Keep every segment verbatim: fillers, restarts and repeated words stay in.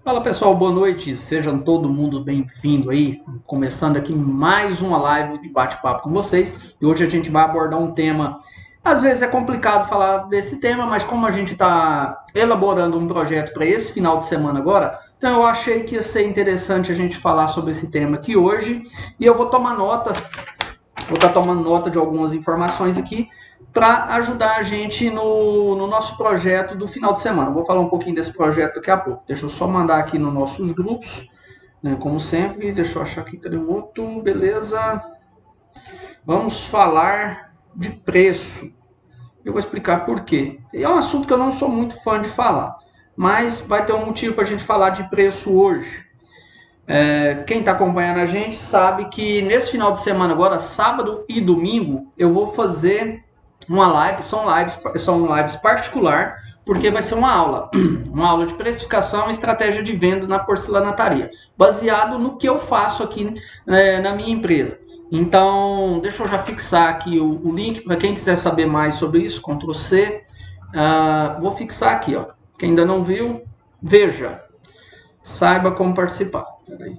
Fala pessoal, boa noite, sejam todo mundo bem-vindo aí, começando aqui mais uma live de bate-papo com vocês, e hoje a gente vai abordar um tema, às vezes é complicado falar desse tema, mas como a gente está elaborando um projeto para esse final de semana agora, então eu achei que ia ser interessante a gente falar sobre esse tema aqui hoje, e eu vou tomar nota, vou estar tomando nota de algumas informações aqui, para ajudar a gente no, no nosso projeto do final de semana. Vou falar um pouquinho desse projeto daqui a pouco. Deixa eu só mandar aqui nos nossos grupos, né, como sempre. Deixa eu achar aqui, cadê o outro? Beleza. Vamos falar de preço. Eu vou explicar por quê. É um assunto que eu não sou muito fã de falar, mas vai ter um motivo para a gente falar de preço hoje. É, quem está acompanhando a gente sabe que nesse final de semana agora, sábado e domingo, eu vou fazer uma live, são lives, são lives particular, porque vai ser uma aula, uma aula de precificação e estratégia de venda na porcelanataria, baseado no que eu faço aqui é, na minha empresa. Então, deixa eu já fixar aqui o, o link para quem quiser saber mais sobre isso, control C. Uh, vou fixar aqui, ó. Quem ainda não viu, veja. Saiba como participar. Peraí.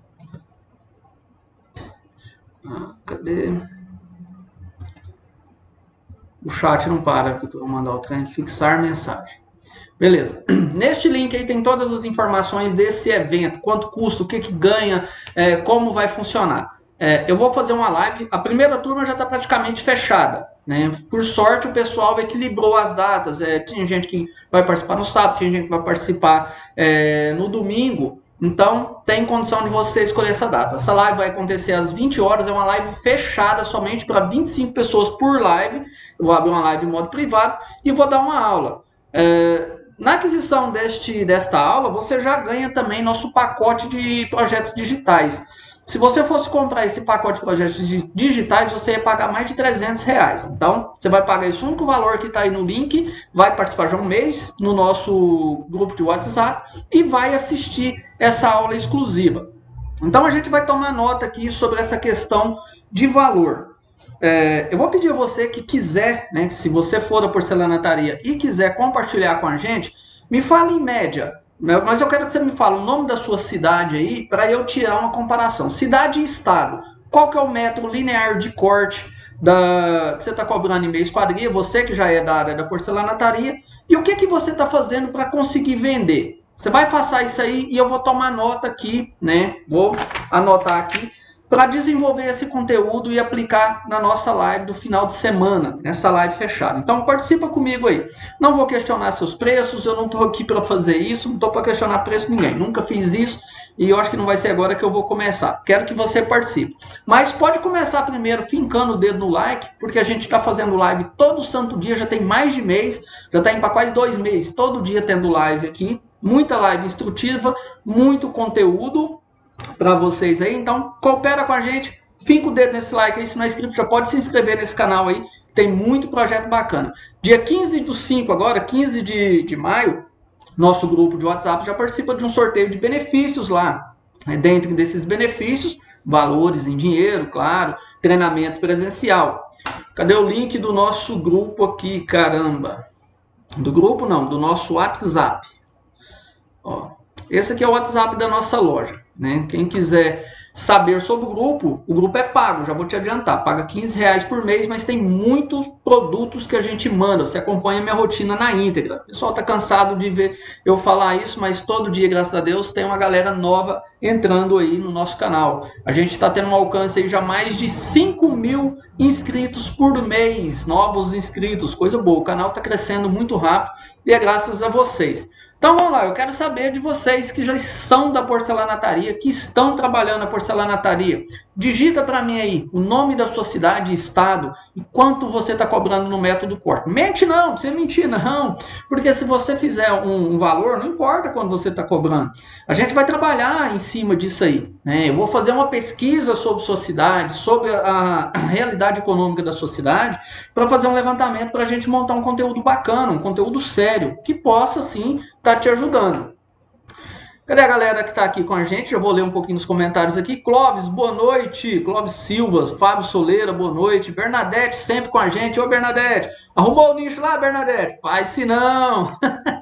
Ah, cadê? O chat não para aqui para eu mandar o trem. Fixar mensagem. Beleza. Neste link aí tem todas as informações desse evento. Quanto custa, o que, que ganha, é, como vai funcionar. É, eu vou fazer uma live. A primeira turma já está praticamente fechada. Né? Por sorte, o pessoal equilibrou as datas. É, tem gente que vai participar no sábado, tem gente que vai participar é, no domingo. Então, tem condição de você escolher essa data. Essa live vai acontecer às vinte horas, é uma live fechada somente para vinte e cinco pessoas por live. Eu vou abrir uma live em modo privado e vou dar uma aula. É, na aquisição deste, desta aula, você já ganha também nosso pacote de projetos digitais. Se você fosse comprar esse pacote de projetos digitais, você ia pagar mais de trezentos reais. Então, você vai pagar esse único valor que está aí no link, vai participar de um mês no nosso grupo de WhatsApp e vai assistir essa aula exclusiva. Então, a gente vai tomar nota aqui sobre essa questão de valor. É, eu vou pedir a você que quiser, né, se você for da porcelanataria e quiser compartilhar com a gente, me fale em média. Mas eu quero que você me fale o nome da sua cidade aí para eu tirar uma comparação. Cidade e estado. Qual que é o metro linear de corte da, que você está cobrando em mês quadrilha? Você que já é da área da porcelanataria. E o que, que você está fazendo para conseguir vender? Você vai passar isso aí e eu vou tomar nota aqui, né? Vou anotar aqui para desenvolver esse conteúdo e aplicar na nossa live do final de semana, nessa live fechada. Então participa comigo aí. Não vou questionar seus preços, eu não estou aqui para fazer isso, não estou para questionar preço de ninguém. Nunca fiz isso e eu acho que não vai ser agora que eu vou começar. Quero que você participe. Mas pode começar primeiro fincando o dedo no like, porque a gente está fazendo live todo santo dia, já tem mais de mês, já está indo para quase dois meses, todo dia tendo live aqui. Muita live instrutiva, muito conteúdo para vocês aí, então coopera com a gente, finca o dedo nesse like aí, se não é inscrito já pode se inscrever nesse canal aí, tem muito projeto bacana. Dia quinze do cinco agora, quinze de, de maio, nosso grupo de WhatsApp já participa de um sorteio de benefícios lá, dentro desses benefícios, valores em dinheiro, claro, treinamento presencial. Cadê o link do nosso grupo aqui, caramba? Do grupo não, do nosso WhatsApp. Ó, esse aqui é o WhatsApp da nossa loja. Né? Quem quiser saber sobre o grupo, o grupo é pago, já vou te adiantar, paga quinze reais por mês, mas tem muitos produtos que a gente manda, você acompanha a minha rotina na íntegra. O pessoal está cansado de ver eu falar isso, mas todo dia, graças a Deus, tem uma galera nova entrando aí no nosso canal. A gente está tendo um alcance aí já mais de cinco mil inscritos por mês, novos inscritos, coisa boa, o canal está crescendo muito rápido e é graças a vocês. Então vamos lá, eu quero saber de vocês que já são da porcelanataria, que estão trabalhando na porcelanataria. Digita para mim aí o nome da sua cidade e estado e quanto você está cobrando no método corte. Mente não, não precisa mentir não, porque se você fizer um, um valor, não importa quando você está cobrando. A gente vai trabalhar em cima disso aí. Né? Eu vou fazer uma pesquisa sobre sua cidade, sobre a, a realidade econômica da sua cidade, para fazer um levantamento para a gente montar um conteúdo bacana, um conteúdo sério, que possa sim estar te ajudando. Cadê a galera que está aqui com a gente? Já vou ler um pouquinho nos comentários aqui. Clóvis, boa noite. Clóvis Silva, Fábio Soleira, boa noite. Bernadette, sempre com a gente. Ô, Bernadette, arrumou o nicho lá, Bernadette? Faz-se não.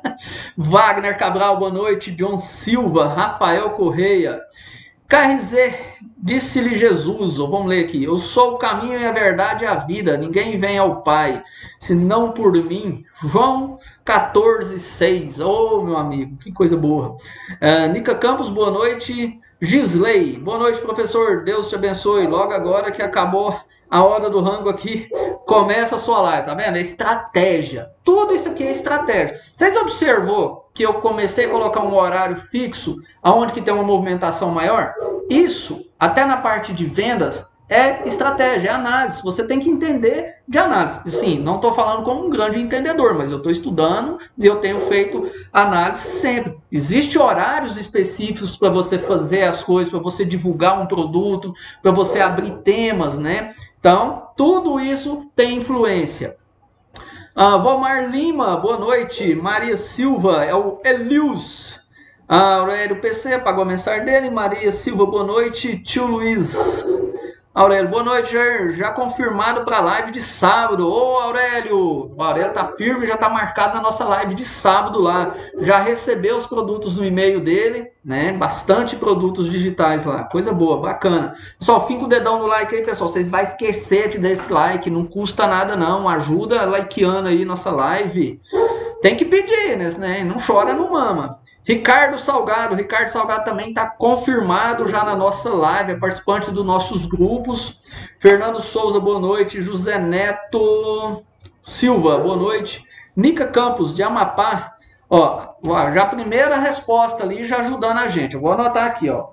Wagner Cabral, boa noite. John Silva, Rafael Correia. K R Z, disse-lhe Jesus, ou vamos ler aqui, eu sou o caminho e a verdade e a vida, ninguém vem ao Pai, senão por mim. João quatorze, seis, ô oh, meu amigo, que coisa boa. Uh, Nica Campos, boa noite. Gisley, boa noite, professor, Deus te abençoe. Logo agora que acabou a hora do rango aqui, começa a sua live, tá vendo? É estratégia, tudo isso aqui é estratégia. Vocês observou que eu comecei a colocar um horário fixo, aonde que tem uma movimentação maior? Isso, até na parte de vendas, é estratégia, é análise. Você tem que entender de análise. Sim, não estou falando como um grande entendedor, mas eu estou estudando e eu tenho feito análise sempre. Existem horários específicos para você fazer as coisas, para você divulgar um produto, para você abrir temas, né? Então, tudo isso tem influência. Uh, Valmar Lima, boa noite. Maria Silva, é o Elius. Uh, Aurélio P C, pagou a mensagem dele. Maria Silva, boa noite. Tio Luiz. Aurélio, boa noite, já, já confirmado para a live de sábado. Ô, Aurélio, o Aurélio tá firme, já tá marcado na nossa live de sábado lá. Já recebeu os produtos no e-mail dele, né? Bastante produtos digitais lá, coisa boa, bacana. Pessoal, fica o dedão no like aí, pessoal. Vocês vão esquecer de dar esse like, não custa nada não. Ajuda likeando aí nossa live. Tem que pedir, né? Não chora, não mama. Ricardo Salgado, Ricardo Salgado também está confirmado já na nossa live, é participante dos nossos grupos. Fernando Souza, boa noite. José Neto Silva, boa noite. Nica Campos, de Amapá, ó, já a primeira resposta ali, já ajudando a gente. Eu vou anotar aqui, ó.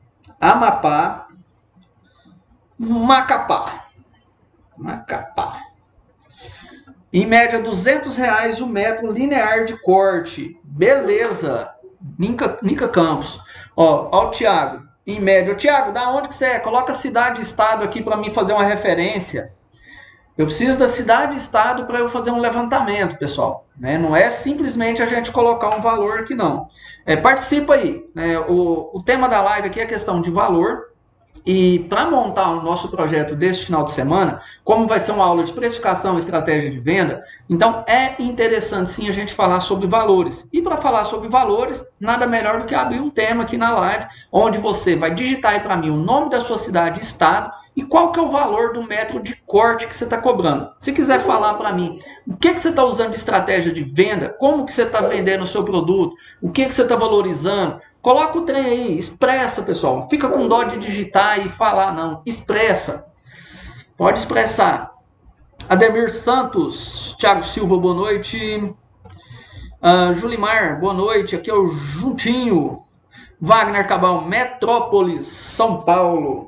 Amapá, Macapá, Macapá. Em média, duzentos reais o metro linear de corte. Beleza. Nica, Nica Campos. Ó, ó o Thiago. Em média. Ô, Thiago, da onde que você é? Coloca cidade e estado aqui para mim fazer uma referência. Eu preciso da cidade e estado para eu fazer um levantamento, pessoal. Né? Não é simplesmente a gente colocar um valor aqui, não. É, participa aí. Né? O, o tema da live aqui é a questão de valor. E para montar o nosso projeto deste final de semana, como vai ser uma aula de precificação e estratégia de venda, então é interessante sim a gente falar sobre valores. E para falar sobre valores, nada melhor do que abrir um tema aqui na live, onde você vai digitar aí para mim o nome da sua cidade e estado e qual que é o valor do metro de corte que você está cobrando. Se quiser falar para mim o que, que você está usando de estratégia de venda, como que você está vendendo o seu produto, o que, que você está valorizando, coloca o trem aí, expressa, pessoal. Não fica com dó de digitar e falar, não. Expressa. Pode expressar. Ademir Santos, Thiago Silva, boa noite. Uh, Julimar, boa noite. Aqui é o Juntinho. Wagner Cabal, Metrópolis, São Paulo.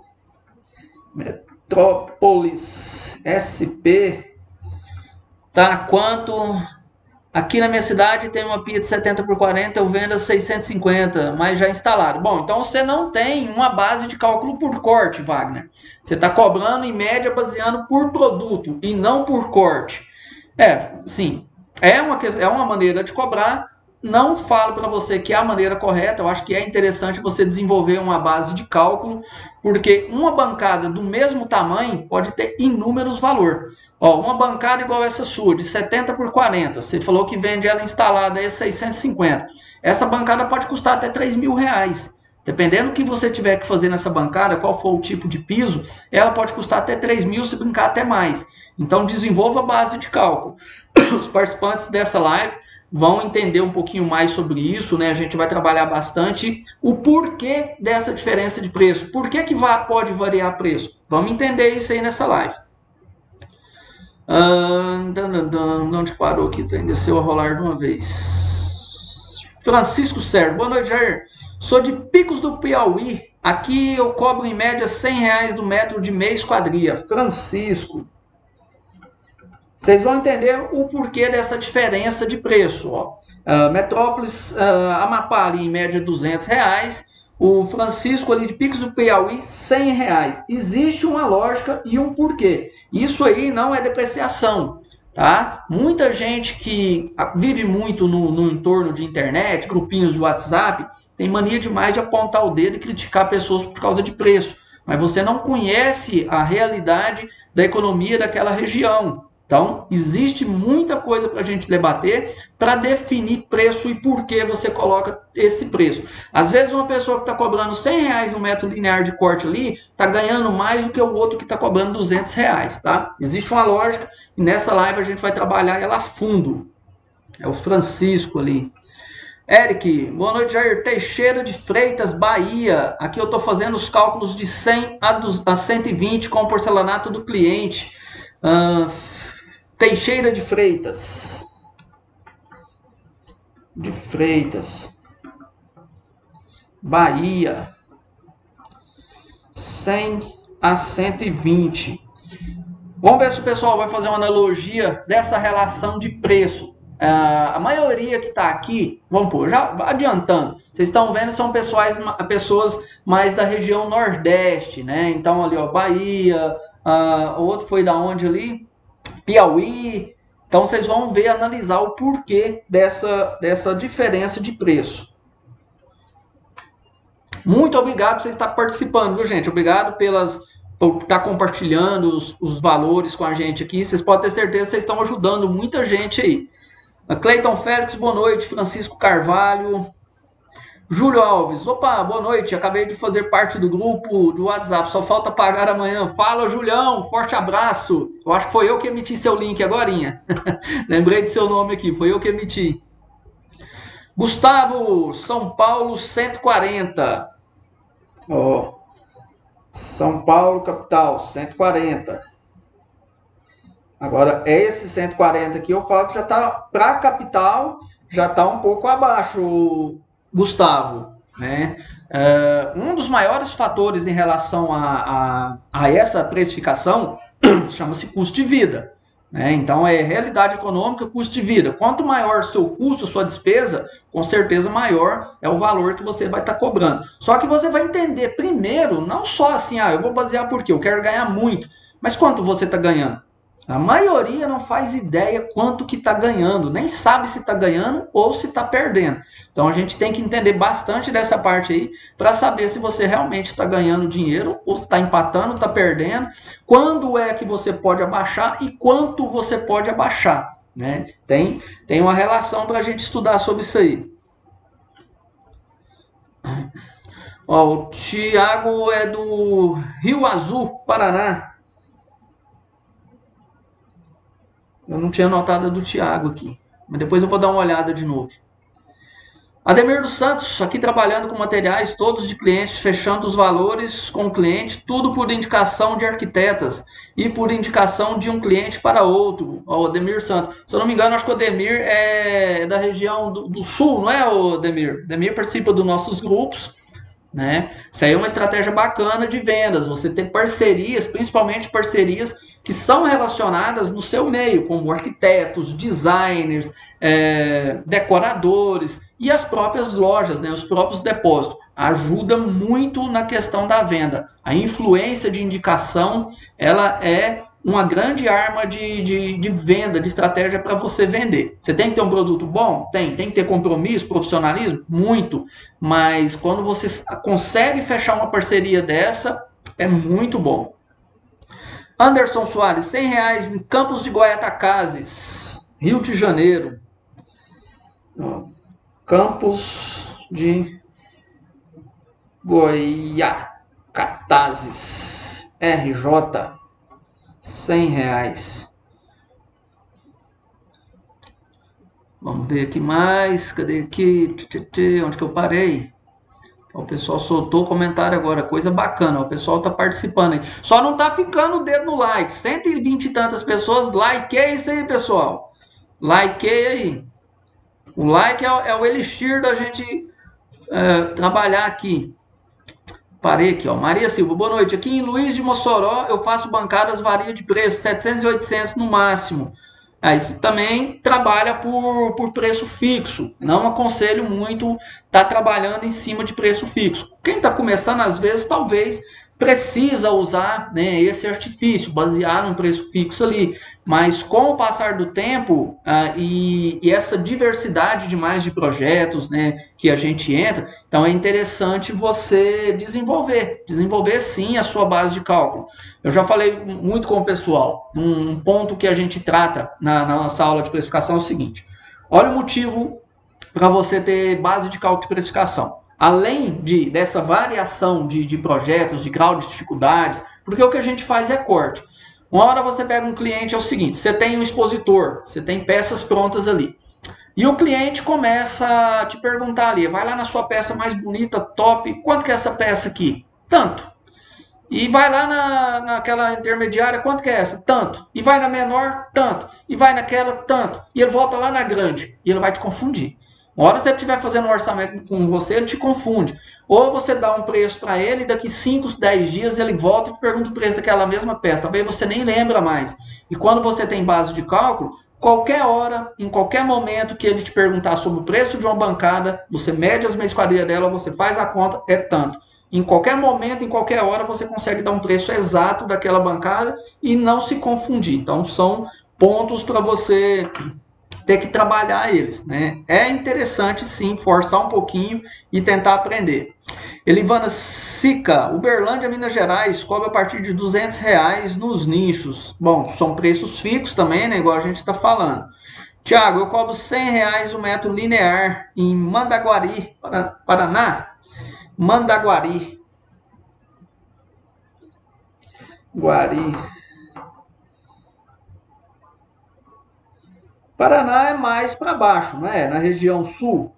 Metrópolis, S P. Tá, quanto... Aqui na minha cidade tem uma pia de setenta por quarenta, eu vendo a seiscentos e cinquenta, mas já instalado. Bom, então você não tem uma base de cálculo por corte, Wagner. Você está cobrando em média baseando por produto e não por corte. É, sim, é uma, é uma maneira de cobrar. Não falo para você que é a maneira correta, eu acho que é interessante você desenvolver uma base de cálculo, porque uma bancada do mesmo tamanho pode ter inúmeros valores. Ó, uma bancada igual essa sua, de setenta por quarenta, você falou que vende ela instalada aí seiscentos e cinquenta. Essa bancada pode custar até três mil reais. Dependendo do que você tiver que fazer nessa bancada, qual for o tipo de piso, ela pode custar até três mil, se brincar até mais. Então desenvolva a base de cálculo. Os participantes dessa live vão entender um pouquinho mais sobre isso, né? A gente vai trabalhar bastante o porquê dessa diferença de preço. Por que que pode variar preço? Vamos entender isso aí nessa live. Ah, onde parou aqui? Desceu a rolar de uma vez. Francisco Sérgio, boa noite, Jair. Sou de Picos do Piauí. Aqui eu cobro em média cem reais do metro de meia esquadria. Francisco. Vocês vão entender o porquê dessa diferença de preço. Ó. Uh, Metrópolis, uh, Amapá ali em média duzentos reais. O Francisco ali de Picos do Piauí, cem reais. Existe uma lógica e um porquê. Isso aí não é depreciação. Tá? Muita gente que vive muito no, no entorno de internet, grupinhos de WhatsApp, tem mania demais de apontar o dedo e criticar pessoas por causa de preço, mas você não conhece a realidade da economia daquela região. Então, existe muita coisa para a gente debater para definir preço e por que você coloca esse preço. Às vezes, uma pessoa que está cobrando cem reais um metro linear de corte ali, está ganhando mais do que o outro que está cobrando duzentos reais, tá? Existe uma lógica e nessa live a gente vai trabalhar ela a fundo. É o Francisco ali. Eric, boa noite, Jair. Teixeira de Freitas, Bahia. Aqui eu estou fazendo os cálculos de cem a cento e vinte com o porcelanato do cliente. Uh, Teixeira de Freitas. De Freitas. Bahia. cem a cento e vinte. Vamos ver se o pessoal vai fazer uma analogia dessa relação de preço. Uh, a maioria que está aqui, vamos pôr, já adiantando, vocês estão vendo, são pessoas, pessoas mais da região Nordeste, né? Então ali, ó, Bahia, uh, o outro foi da onde ali? Piauí. Então vocês vão ver, analisar o porquê dessa, dessa diferença de preço. Muito obrigado por você estar participando, viu, gente? Obrigado pelas, por estar compartilhando os, os valores com a gente aqui. Vocês podem ter certeza que vocês estão ajudando muita gente aí. Cleiton Félix, boa noite. Francisco Carvalho. Júlio Alves, opa, boa noite. Acabei de fazer parte do grupo do WhatsApp, só falta pagar amanhã. Fala, Julião, forte abraço. Eu acho que foi eu que emiti seu link agorinha. Lembrei de seu nome aqui, foi eu que emiti. Gustavo, São Paulo cento e quarenta. Ó, São Paulo, capital, cento e quarenta. Agora, esse cento e quarenta aqui, eu falo que já está, para a capital, já está um pouco abaixo, Gustavo, né? Uh, um dos maiores fatores em relação a, a, a essa precificação chama-se custo de vida, né? Então, é realidade econômica, custo de vida. Quanto maior o seu custo, sua despesa, com certeza maior é o valor que você vai estar tá cobrando. Só que você vai entender primeiro, não só assim, ah, eu vou basear por quê? Eu quero ganhar muito, mas quanto você está ganhando? A maioria não faz ideia quanto que está ganhando, nem sabe se está ganhando ou se está perdendo. Então a gente tem que entender bastante dessa parte aí para saber se você realmente está ganhando dinheiro ou está empatando, está perdendo, quando é que você pode abaixar e quanto você pode abaixar, né? Tem, tem uma relação para a gente estudar sobre isso aí. Ó, o Thiago é do Rio Azul, Paraná. Eu não tinha notado a do Thiago aqui, mas depois eu vou dar uma olhada de novo. Ademir dos Santos, aqui trabalhando com materiais todos de clientes, fechando os valores com o cliente, tudo por indicação de arquitetas e por indicação de um cliente para outro. O Ademir Santos. Se eu não me engano, acho que o Ademir é da região do, do sul, não é, o Ademir? O Ademir participa dos nossos grupos, né? Isso aí é uma estratégia bacana de vendas, você ter parcerias, principalmente parcerias que são relacionadas no seu meio, como arquitetos, designers, é, decoradores e as próprias lojas, né, os próprios depósitos. Ajuda muito na questão da venda. A influência de indicação, ela é uma grande arma de, de, de venda, de estratégia para você vender. Você tem que ter um produto bom? Tem. Tem que ter compromisso, profissionalismo? Muito. Mas quando você consegue fechar uma parceria dessa, é muito bom. Anderson Soares, cem reais em Campos de Goyatacazes, Rio de Janeiro. Campos de Goyatacazes, R J, cem reais. Vamos ver aqui mais, cadê aqui? Onde que eu parei? O pessoal soltou o comentário agora, coisa bacana, o pessoal tá participando aí. Só não tá ficando o dedo no like, cento e vinte e tantas pessoas, likeei isso aí, pessoal. Likeei aí. O like é, é o elixir da gente é, trabalhar aqui. Parei aqui, ó. Maria Silva, boa noite. Aqui em Luiz de Mossoró eu faço bancadas, varia de preço, setecentos e oitocentos no máximo. Aí você também trabalha por, por preço fixo. Não aconselho muito estar tá trabalhando em cima de preço fixo. Quem está começando, às vezes, talvez precisa usar, né, esse artifício, basear num preço fixo ali, mas com o passar do tempo ah, e, e essa diversidade demais de projetos, né, que a gente entra, então é interessante você desenvolver, desenvolver sim a sua base de cálculo. Eu já falei muito com o pessoal, um ponto que a gente trata na, na nossa aula de precificação é o seguinte: olha o motivo para você ter base de cálculo de precificação. Além de, dessa variação de, de projetos, de grau de dificuldades, porque o que a gente faz é corte. Uma hora você pega um cliente, é o seguinte, você tem um expositor, você tem peças prontas ali. E o cliente começa a te perguntar ali, vai lá na sua peça mais bonita, top, quanto que é essa peça aqui? Tanto. E vai lá na, naquela intermediária, quanto que é essa? Tanto. E vai na menor, tanto. E vai naquela, tanto. E ele volta lá na grande. E ele vai te confundir. Uma hora você estiver fazendo um orçamento com você, ele te confunde. Ou você dá um preço para ele, e daqui cinco, dez dias ele volta e te pergunta o preço daquela mesma peça. Talvez você nem lembra mais. E quando você tem base de cálculo, qualquer hora, em qualquer momento que ele te perguntar sobre o preço de uma bancada, você mede as meias quadrilhas dela, você faz a conta, é tanto. Em qualquer momento, em qualquer hora, você consegue dar um preço exato daquela bancada e não se confundir. Então, são pontos para você ter que trabalhar eles, né? É interessante, sim, forçar um pouquinho e tentar aprender. Elivana Sica, Uberlândia, Minas Gerais, cobra a partir de duzentos reais nos nichos. Bom, são preços fixos também, né? Igual a gente está falando. Tiago, eu cobro cem reais o metro linear em Mandaguari, Paraná. Mandaguari. Guari. Paraná é mais para baixo, não é? Na região sul.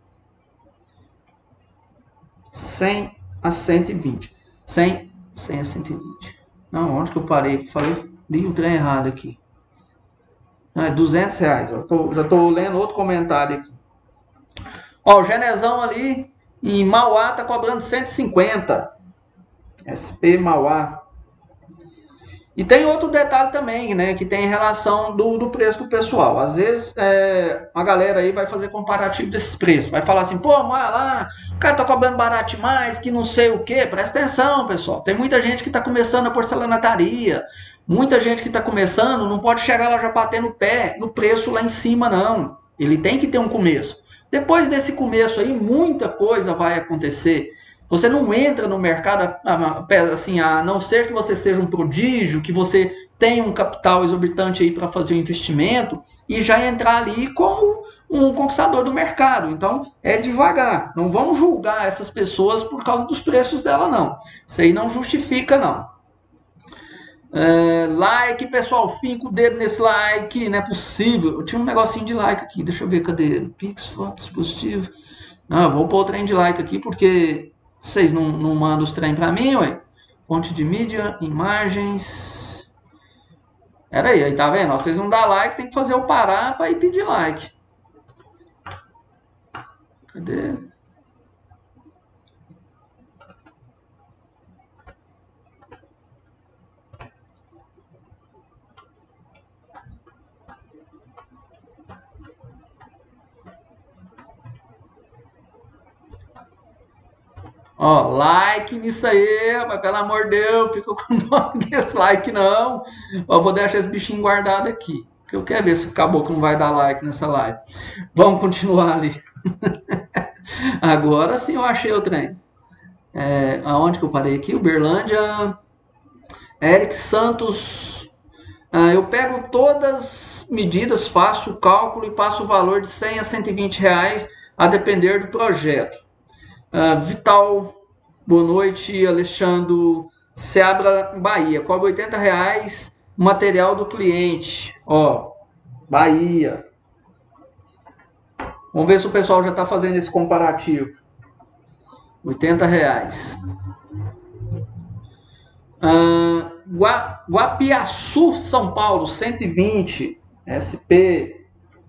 cem a cento e vinte. cem, cem a cento e vinte. Não, onde que eu parei? Falei, li o trem errado aqui. Não, é duzentos reais. Eu tô, já estou lendo outro comentário aqui. Ó, o Genezão ali em Mauá tá cobrando cento e cinquenta. S P Mauá. E tem outro detalhe também, né, que tem em relação do, do preço do pessoal. Às vezes, é, a galera aí vai fazer comparativo desses preços. Vai falar assim, pô, mas lá, o cara tá cobrando barato demais, que não sei o quê. Presta atenção, pessoal. Tem muita gente que tá começando a porcelanataria. Muita gente que tá começando não pode chegar lá já batendo o pé no preço lá em cima, não. Ele tem que ter um começo. Depois desse começo aí, muita coisa vai acontecer. Você não entra no mercado assim, a não ser que você seja um prodígio, que você tenha um capital exorbitante aí para fazer o um investimento e já entrar ali como um conquistador do mercado. Então, é devagar. Não vamos julgar essas pessoas por causa dos preços dela, não. Isso aí não justifica, não. É, like, pessoal, finca o dedo nesse like, não é possível. Eu tinha um negocinho de like aqui, deixa eu ver, cadê? Pix, foto, dispositivo. Não, eu vou pôr o trem de like aqui porque vocês não, não mandam os trem para mim, ué. Fonte de mídia, imagens. Pera aí, aí tá vendo? Vocês não dão like, tem que fazer eu parar para ir pedir like. Cadê? Ó, like nisso aí, mas pelo amor de Deus, fica com dó desse like não. Ó, vou deixar esse bichinho guardado aqui, porque eu quero ver se o caboclo não vai dar like nessa live. Vamos continuar ali. Agora sim eu achei o trem. É, aonde que eu parei aqui? Uberlândia. Eric Santos. Ah, eu pego todas as medidas, faço o cálculo e passo o valor de cem a cento e vinte reais a depender do projeto. Uh, Vital, boa noite. Alexandre Seabra, Bahia, cobra oitenta reais material do cliente. Ó, Bahia. Vamos ver se o pessoal já está fazendo esse comparativo. oitenta reais. Uh, Gua, Guapiaçu, São Paulo, cento e vinte. S P.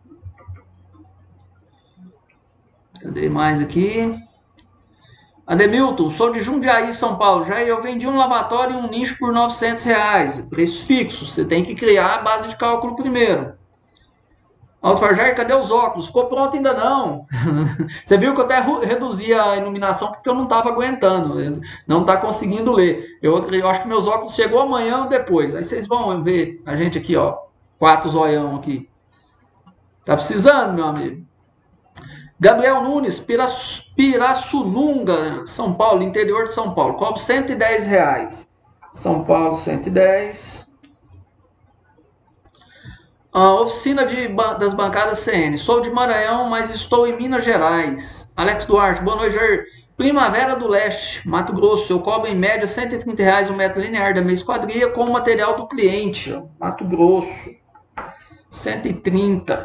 Cadê mais aqui? Ademilton, sou de Jundiaí, São Paulo. Já eu vendi um lavatório e um nicho por novecentos reais. Preço fixo. Você tem que criar a base de cálculo primeiro. Alfajar, cadê os óculos? Ficou pronto ainda não. Você viu que eu até reduzi a iluminação porque eu não estava aguentando, não está conseguindo ler. Eu, eu acho que meus óculos chegou amanhã ou depois. Aí vocês vão ver a gente aqui, ó, quatro zoião aqui. Tá precisando, meu amigo. Gabriel Nunes, Pirassununga, São Paulo, interior de São Paulo. Cobro cento e dez reais. São Paulo, cento e dez. Uh, oficina de, das bancadas C N. Sou de Maranhão, mas estou em Minas Gerais. Alex Duarte, boa noite, Jair. Primavera do Leste, Mato Grosso. Eu cobro em média cento e trinta reais o um metro linear da minha esquadria com o material do cliente. Ó. Mato Grosso, cento e trinta.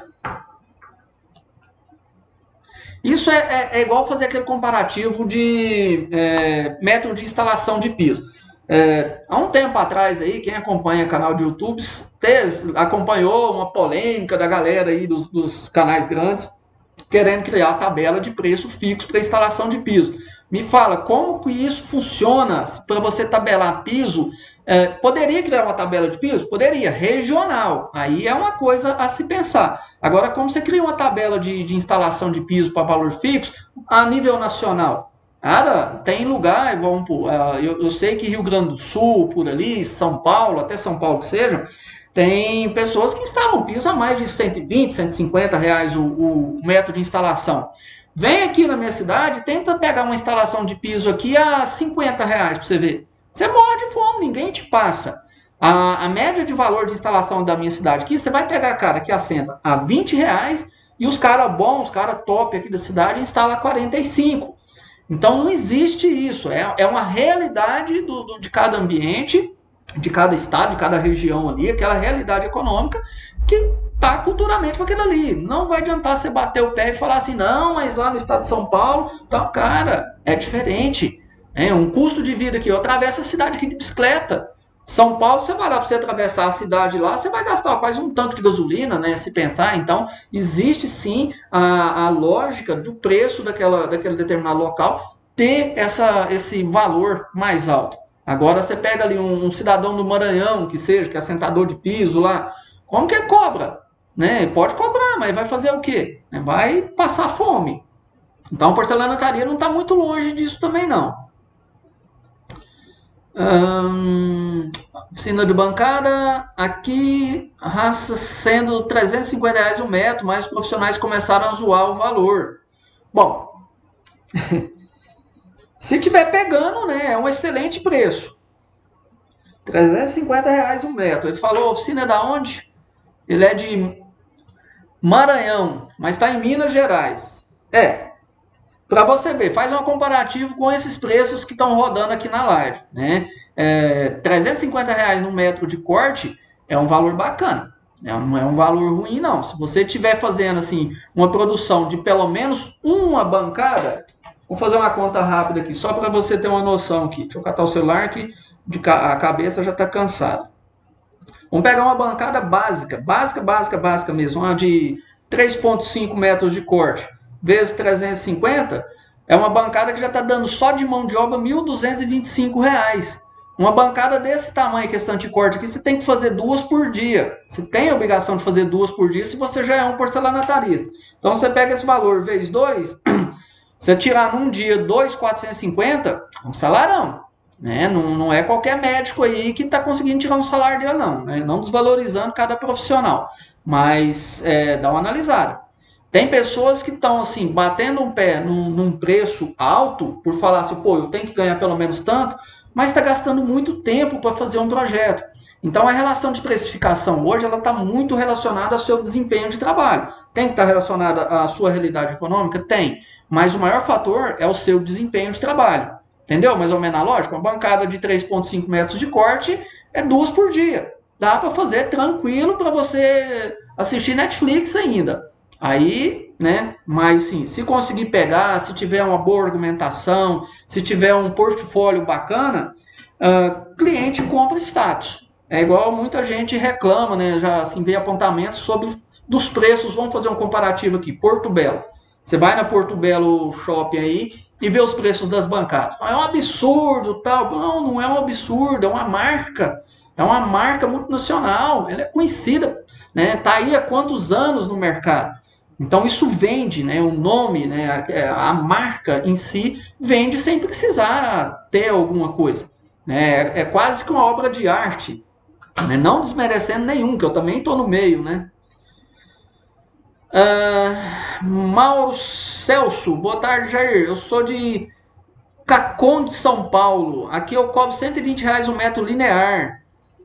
Isso é, é, é igual fazer aquele comparativo de é, método de instalação de piso. É, há um tempo atrás, aí, quem acompanha canal de YouTube acompanhou uma polêmica da galera aí dos, dos canais grandes querendo criar a tabela de preço fixo para instalação de piso. Me fala, como que isso funciona para você tabelar piso? É, poderia criar uma tabela de piso? Poderia, regional. Aí é uma coisa a se pensar. Agora, como você cria uma tabela de, de instalação de piso para valor fixo a nível nacional? Cara, tem lugar, vamos, eu, eu sei que Rio Grande do Sul, por ali, São Paulo, até São Paulo que seja, tem pessoas que instalam piso a mais de cento e vinte, cento e cinquenta reais o, o metro de instalação. Vem aqui na minha cidade, tenta pegar uma instalação de piso aqui a cinquenta reais para você ver. Você morre de fome, ninguém te passa. A, a média de valor de instalação da minha cidade aqui, você vai pegar cara que assenta a vinte reais e os caras bons, os caras top aqui da cidade instalam a quarenta e cinco. Então não existe isso, é, é uma realidade do, do, de cada ambiente, de cada estado, de cada região ali, aquela realidade econômica que tá culturalmente com aquilo ali. Não vai adiantar você bater o pé e falar assim, não, mas lá no estado de São Paulo, tá, cara, é diferente. É um custo de vida aqui, eu atravesso a cidade aqui de bicicleta. São Paulo, você vai lá para você atravessar a cidade lá, você vai gastar quase um tanque de gasolina, né? Se pensar, então, existe sim a, a lógica do preço daquela, daquele determinado local ter essa, esse valor mais alto. Agora você pega ali um, um cidadão do Maranhão, que seja, que é assentador de piso lá, como que cobra? Né? Pode cobrar, mas vai fazer o quê? Vai passar fome. Então, a porcelanataria não está muito longe disso também, não. Hum, oficina de bancada, aqui, raça sendo trezentos e cinquenta reais o metro, mas os profissionais começaram a zoar o valor. Bom, se tiver pegando, né, é um excelente preço. trezentos e cinquenta reais o metro. Ele falou, oficina é da onde? Ele é de Maranhão, mas está em Minas Gerais. É, para você ver, faz um comparativo com esses preços que estão rodando aqui na live, né? É, trezentos e cinquenta reais no metro de corte é um valor bacana, não é um valor ruim não. Se você estiver fazendo assim uma produção de pelo menos uma bancada, vou fazer uma conta rápida aqui só para você ter uma noção aqui. Deixa eu catar o celular que a cabeça já está cansada. Vamos pegar uma bancada básica, básica, básica, básica mesmo, uma de três vírgula cinco metros de corte vezes trezentos e cinquenta, é uma bancada que já está dando só de mão de obra mil duzentos e vinte e cinco reais. Uma bancada desse tamanho, questão de corte aqui, você tem que fazer duas por dia. Você tem a obrigação de fazer duas por dia se você já é um porcelanatarista. Então você pega esse valor vezes dois, você tirar num dia dois mil quatrocentos e cinquenta, é um salarão. Né? Não, não é qualquer médico aí que está conseguindo tirar um salário dele, não. Né? Não desvalorizando cada profissional. Mas é, dá uma analisada. Tem pessoas que estão assim, batendo um pé num, num preço alto, por falar assim, pô, eu tenho que ganhar pelo menos tanto, mas está gastando muito tempo para fazer um projeto. Então a relação de precificação hoje ela está muito relacionada ao seu desempenho de trabalho. Tem que estar relacionada à sua realidade econômica? Tem. Mas o maior fator é o seu desempenho de trabalho. Entendeu? Mais ou menos a lógica? Uma bancada de três vírgula cinco metros de corte é duas por dia. Dá para fazer tranquilo para você assistir Netflix ainda. Aí, né, mas sim, se conseguir pegar, se tiver uma boa argumentação, se tiver um portfólio bacana, uh, cliente compra status. É igual muita gente reclama, né, já assim, vê apontamentos sobre dos preços, vamos fazer um comparativo aqui, Porto Belo. Você vai na Porto Belo Shopping aí e vê os preços das bancadas. É um absurdo, tal. Não, não é um absurdo, é uma marca. É uma marca multinacional, ela é conhecida. né? Tá aí há quantos anos no mercado? Então isso vende, né? O nome, né? A, a marca em si vende sem precisar ter alguma coisa, né? É quase que uma obra de arte, né? Não desmerecendo nenhum, que eu também estou no meio, né? Uh, Mauro Celso, boa tarde, Jair. Eu sou de Cacon de São Paulo. Aqui eu cobro cento e vinte reais um metro linear.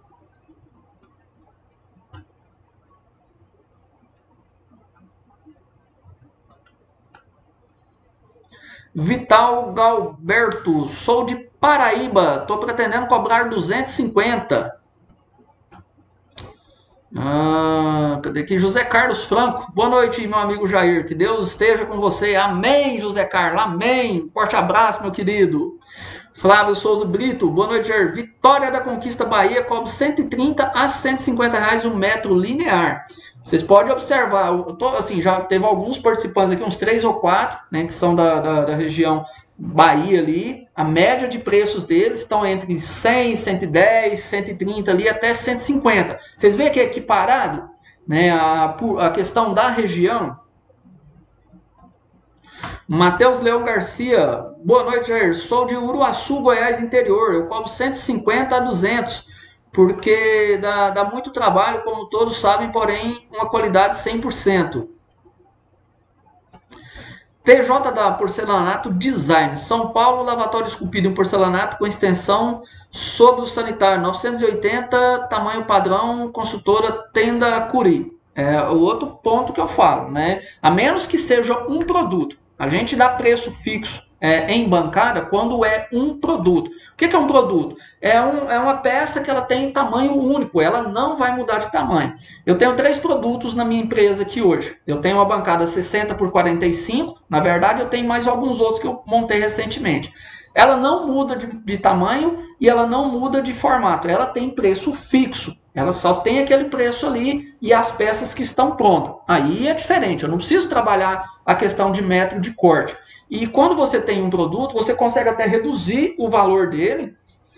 Vital Galberto, sou de Paraíba, estou pretendendo cobrar duzentos e cinquenta. Ah, cadê aqui? José Carlos Franco, boa noite, meu amigo Jair, que Deus esteja com você, amém, José Carlos, amém, forte abraço, meu querido. Flávio Souza Brito, boa noite, Jair. Vitória da Conquista Bahia, cobra cento e trinta a cento e cinquenta reais um metro linear. Vocês podem observar, eu tô, assim, já teve alguns participantes aqui, uns três ou quatro, né, que são da, da, da região Bahia ali. A média de preços deles estão entre cem, cento e dez, cento e trinta ali até cento e cinquenta. Vocês veem que é equiparado, né, a, a questão da região. Matheus Leão Garcia, boa noite, Jair. Sou de Uruaçu, Goiás, interior. Eu cobro cento e cinquenta a duzentos, porque dá, dá muito trabalho, como todos sabem, porém, uma qualidade cem por cento. T J da Porcelanato Design, São Paulo, lavatório esculpido em porcelanato com extensão sobre o sanitário, novecentos e oitenta, tamanho padrão, consultora Tenda Curi. É o outro ponto que eu falo, né? A menos que seja um produto. A gente dá preço fixo é, em bancada quando é um produto. O que é um produto? É, um, é uma peça que ela tem tamanho único, ela não vai mudar de tamanho. Eu tenho três produtos na minha empresa aqui hoje. Eu tenho uma bancada sessenta por quarenta e cinco, na verdade eu tenho mais alguns outros que eu montei recentemente. Ela não muda de, de tamanho e ela não muda de formato, ela tem preço fixo. Ela só tem aquele preço ali e as peças que estão prontas. Aí é diferente, eu não preciso trabalhar a questão de metro de corte. E quando você tem um produto, você consegue até reduzir o valor dele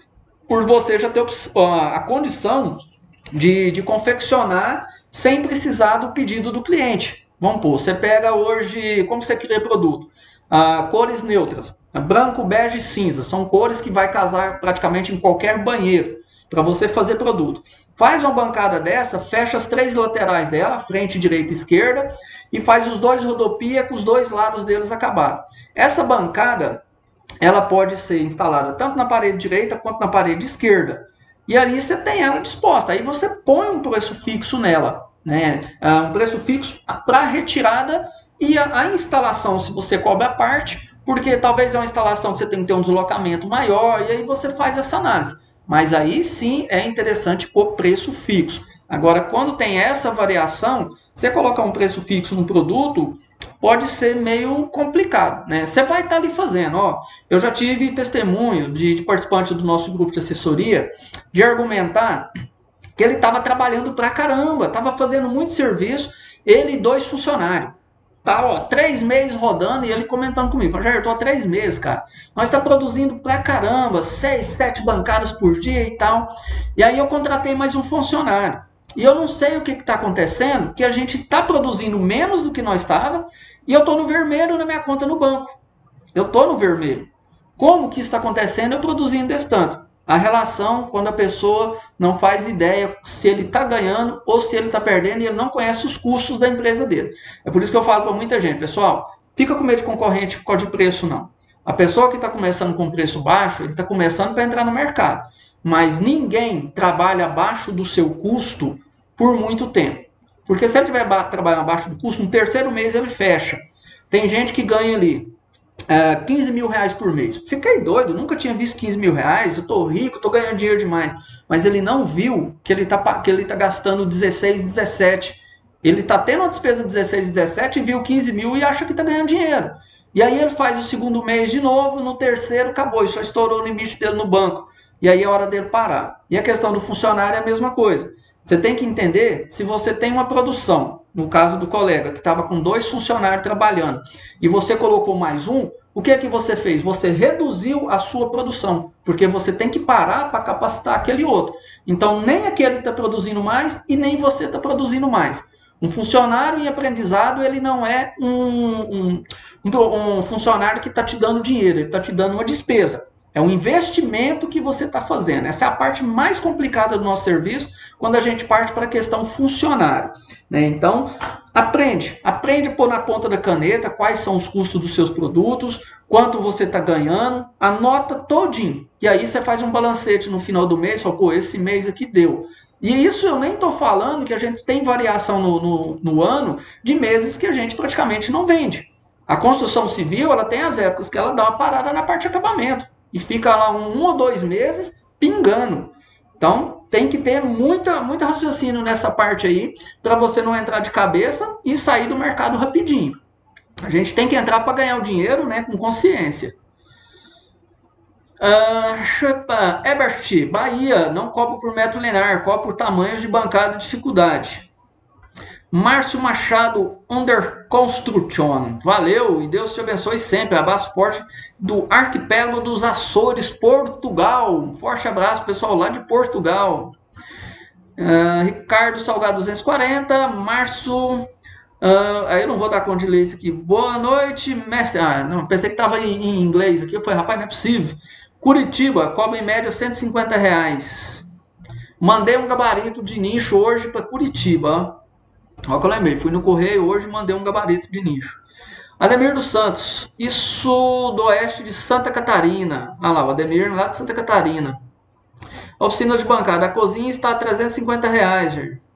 por você já ter a condição de, de confeccionar sem precisar do pedido do cliente. Vamos pôr, você pega hoje, como você cria produto? Ah, cores neutras, branco, bege e cinza, são cores que vai casar praticamente em qualquer banheiro para você fazer produto. Faz uma bancada dessa, fecha as três laterais dela, frente, direita e esquerda, e faz os dois rodopia com os dois lados deles acabados. Essa bancada, ela pode ser instalada tanto na parede direita quanto na parede esquerda. E ali você tem ela disposta. Aí você põe um preço fixo nela, né? Um preço fixo para retirada e a, a instalação, se você cobra a parte, porque talvez é uma instalação que você tem que ter um deslocamento maior, e aí você faz essa análise. Mas aí sim é interessante pôr preço fixo. Agora, quando tem essa variação, você colocar um preço fixo no produto pode ser meio complicado, né? Você vai estar ali fazendo, ó. Eu já tive testemunho de, de participante do nosso grupo de assessoria de argumentar que ele estava trabalhando pra caramba, estava fazendo muito serviço, ele e dois funcionários. Tá, ó, três meses rodando e ele comentando comigo. Jair, eu tô há três meses, cara. Nós tá produzindo pra caramba, seis, sete bancadas por dia e tal. E aí eu contratei mais um funcionário. E eu não sei o que está acontecendo, que a gente está produzindo menos do que nós estava e eu estou no vermelho na minha conta no banco. Eu estou no vermelho. Como que isso está acontecendo? Eu produzindo desse tanto. A relação, quando a pessoa não faz ideia se ele está ganhando ou se ele está perdendo e ele não conhece os custos da empresa dele. É por isso que eu falo para muita gente, pessoal, fica com medo de concorrente por causa de preço, não. A pessoa que está começando com preço baixo, ele está começando para entrar no mercado. Mas ninguém trabalha abaixo do seu custo por muito tempo. Porque se ele estiver trabalhando abaixo do custo, no terceiro mês ele fecha. Tem gente que ganha ali uh, quinze mil reais por mês. Fiquei doido, nunca tinha visto quinze mil reais, eu tô rico, tô ganhando dinheiro demais. Mas ele não viu que ele tá, que ele tá gastando dezesseis, dezessete. Ele tá tendo uma despesa de dezesseis, dezessete, viu quinze mil e acha que tá ganhando dinheiro. E aí ele faz o segundo mês de novo, no terceiro acabou, só estourou o limite dele no banco. E aí é hora dele parar. E a questão do funcionário é a mesma coisa. Você tem que entender se você tem uma produção no caso do colega, que estava com dois funcionários trabalhando, e você colocou mais um, o que é que você fez? Você reduziu a sua produção, porque você tem que parar para capacitar aquele outro. Então, nem aquele está produzindo mais e nem você está produzindo mais. Um funcionário em aprendizado, ele não é um, um, um funcionário que está te dando dinheiro, ele está te dando uma despesa. É um investimento que você está fazendo. Essa é a parte mais complicada do nosso serviço, quando a gente parte para a questão funcionário. Né? Então, aprende. Aprende a pôr na ponta da caneta quais são os custos dos seus produtos, quanto você está ganhando, anota todinho. E aí você faz um balancete no final do mês, fala, pô, esse mês aqui deu. E isso eu nem estou falando que a gente tem variação no, no, no ano de meses que a gente praticamente não vende. A construção civil, ela tem as épocas que ela dá uma parada na parte de acabamento. E fica lá um, um ou dois meses pingando. Então, tem que ter muita, muito raciocínio nessa parte aí, para você não entrar de cabeça e sair do mercado rapidinho. A gente tem que entrar para ganhar o dinheiro, né, com consciência. Uh, Ebert, Bahia, não cobro por metro linear, cobro por tamanhos de bancada de dificuldade. Márcio Machado, Under Construction. Valeu e Deus te abençoe sempre. Abraço forte do arquipélago dos Açores, Portugal. Um forte abraço, pessoal, lá de Portugal. Uh, Ricardo Salgado duzentos e quarenta. Márcio. Uh, aí eu não vou dar conta de ler isso aqui. Boa noite, mestre. Ah, não, pensei que estava em, em inglês aqui. Eu falei, rapaz, não é possível. Curitiba, cobra em média cento e cinquenta reais. Mandei um gabarito de nicho hoje para Curitiba, ó. Olha que eu lembrei, fui no correio hoje e mandei um gabarito de nicho. Ademir dos Santos, isso do oeste de Santa Catarina. Ah lá, o Ademir lá de Santa Catarina. Oficina de bancada, a cozinha está a trezentos e cinquenta reais.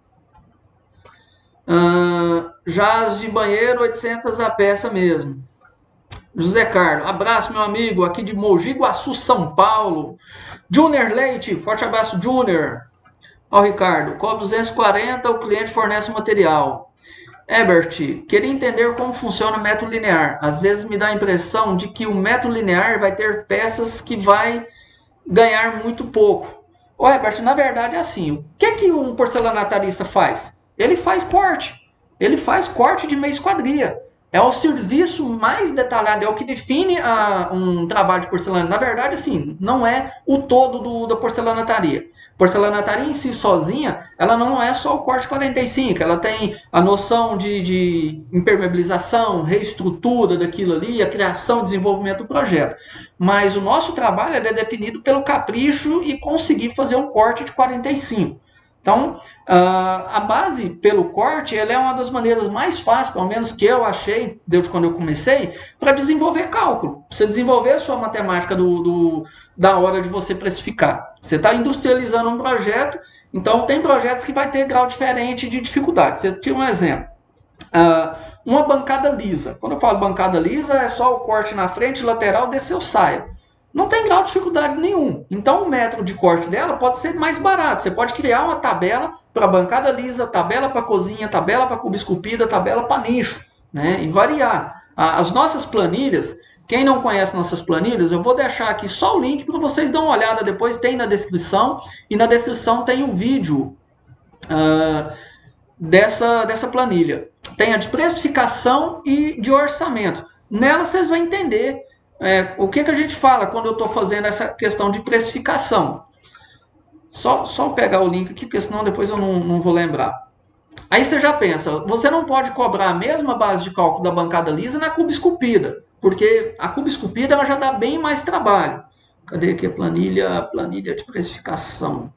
Uh, Jazz de banheiro, oitocentos a peça mesmo. José Carlos, abraço meu amigo, aqui de Mogi Guaçu, São Paulo. Junior Leite, forte abraço Junior. Ó, Ricardo, cobra duzentos e quarenta, o cliente fornece o material. Ebert, queria entender como funciona o método linear. Às vezes me dá a impressão de que o método linear vai ter peças que vai ganhar muito pouco. Ô, Ebert, na verdade é assim. O que, que um porcelanatarista faz? Ele faz corte. Ele faz corte de meia esquadria. É o serviço mais detalhado, é o que define a, um trabalho de porcelana. Na verdade, assim, não é o todo do, da porcelanataria. Porcelanataria em si sozinha, ela não é só o corte quarenta e cinco, ela tem a noção de, de impermeabilização, reestrutura daquilo ali, a criação e desenvolvimento do projeto. Mas o nosso trabalho é definido pelo capricho e conseguir fazer um corte de quarenta e cinco. Então, a base pelo corte, ela é uma das maneiras mais fáceis, pelo menos que eu achei, desde quando eu comecei, para desenvolver cálculo. Você desenvolver a sua matemática do, do, da hora de você precificar. Você está industrializando um projeto, então tem projetos que vai ter grau diferente de dificuldade. Você tira um exemplo. Uma bancada lisa. Quando eu falo bancada lisa, é só o corte na frente, lateral, descer o saio. Não tem grau de dificuldade nenhum. Então, o método de corte dela pode ser mais barato. Você pode criar uma tabela para bancada lisa, tabela para cozinha, tabela para cubo esculpida, tabela para nicho, né? E variar. As nossas planilhas, quem não conhece nossas planilhas, eu vou deixar aqui só o link para vocês dar uma olhada depois, tem na descrição. E na descrição tem o vídeo uh, dessa, dessa planilha. Tem a de precificação e de orçamento. Nela vocês vão entender É, o que, que a gente fala quando eu estou fazendo essa questão de precificação. Só, só pegar o link aqui, porque senão depois eu não, não vou lembrar. Aí você já pensa, você não pode cobrar a mesma base de cálculo da bancada lisa na cuba esculpida, porque a cuba esculpida ela já dá bem mais trabalho. Cadê aqui a planilha? Planilha de precificação.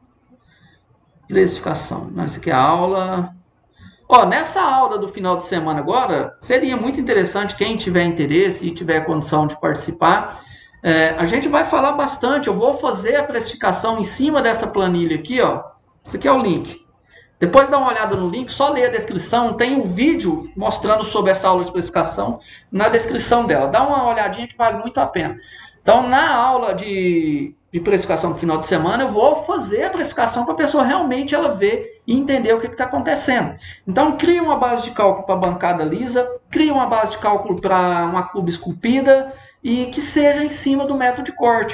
Precificação. Não, essa aqui é a aula... Ó, nessa aula do final de semana agora, seria muito interessante, quem tiver interesse e tiver condição de participar, é, a gente vai falar bastante, eu vou fazer a precificação em cima dessa planilha aqui, ó. Esse aqui é o link. Depois dá uma olhada no link, só ler a descrição, tem o um vídeo mostrando sobre essa aula de precificação na descrição dela. Dá uma olhadinha que vale muito a pena. Então, na aula de, de precificação do final de semana, eu vou fazer a precificação para a pessoa realmente ela ver e entender o que está acontecendo. Então, cria uma base de cálculo para bancada lisa, cria uma base de cálculo para uma cuba esculpida e que seja em cima do método de corte.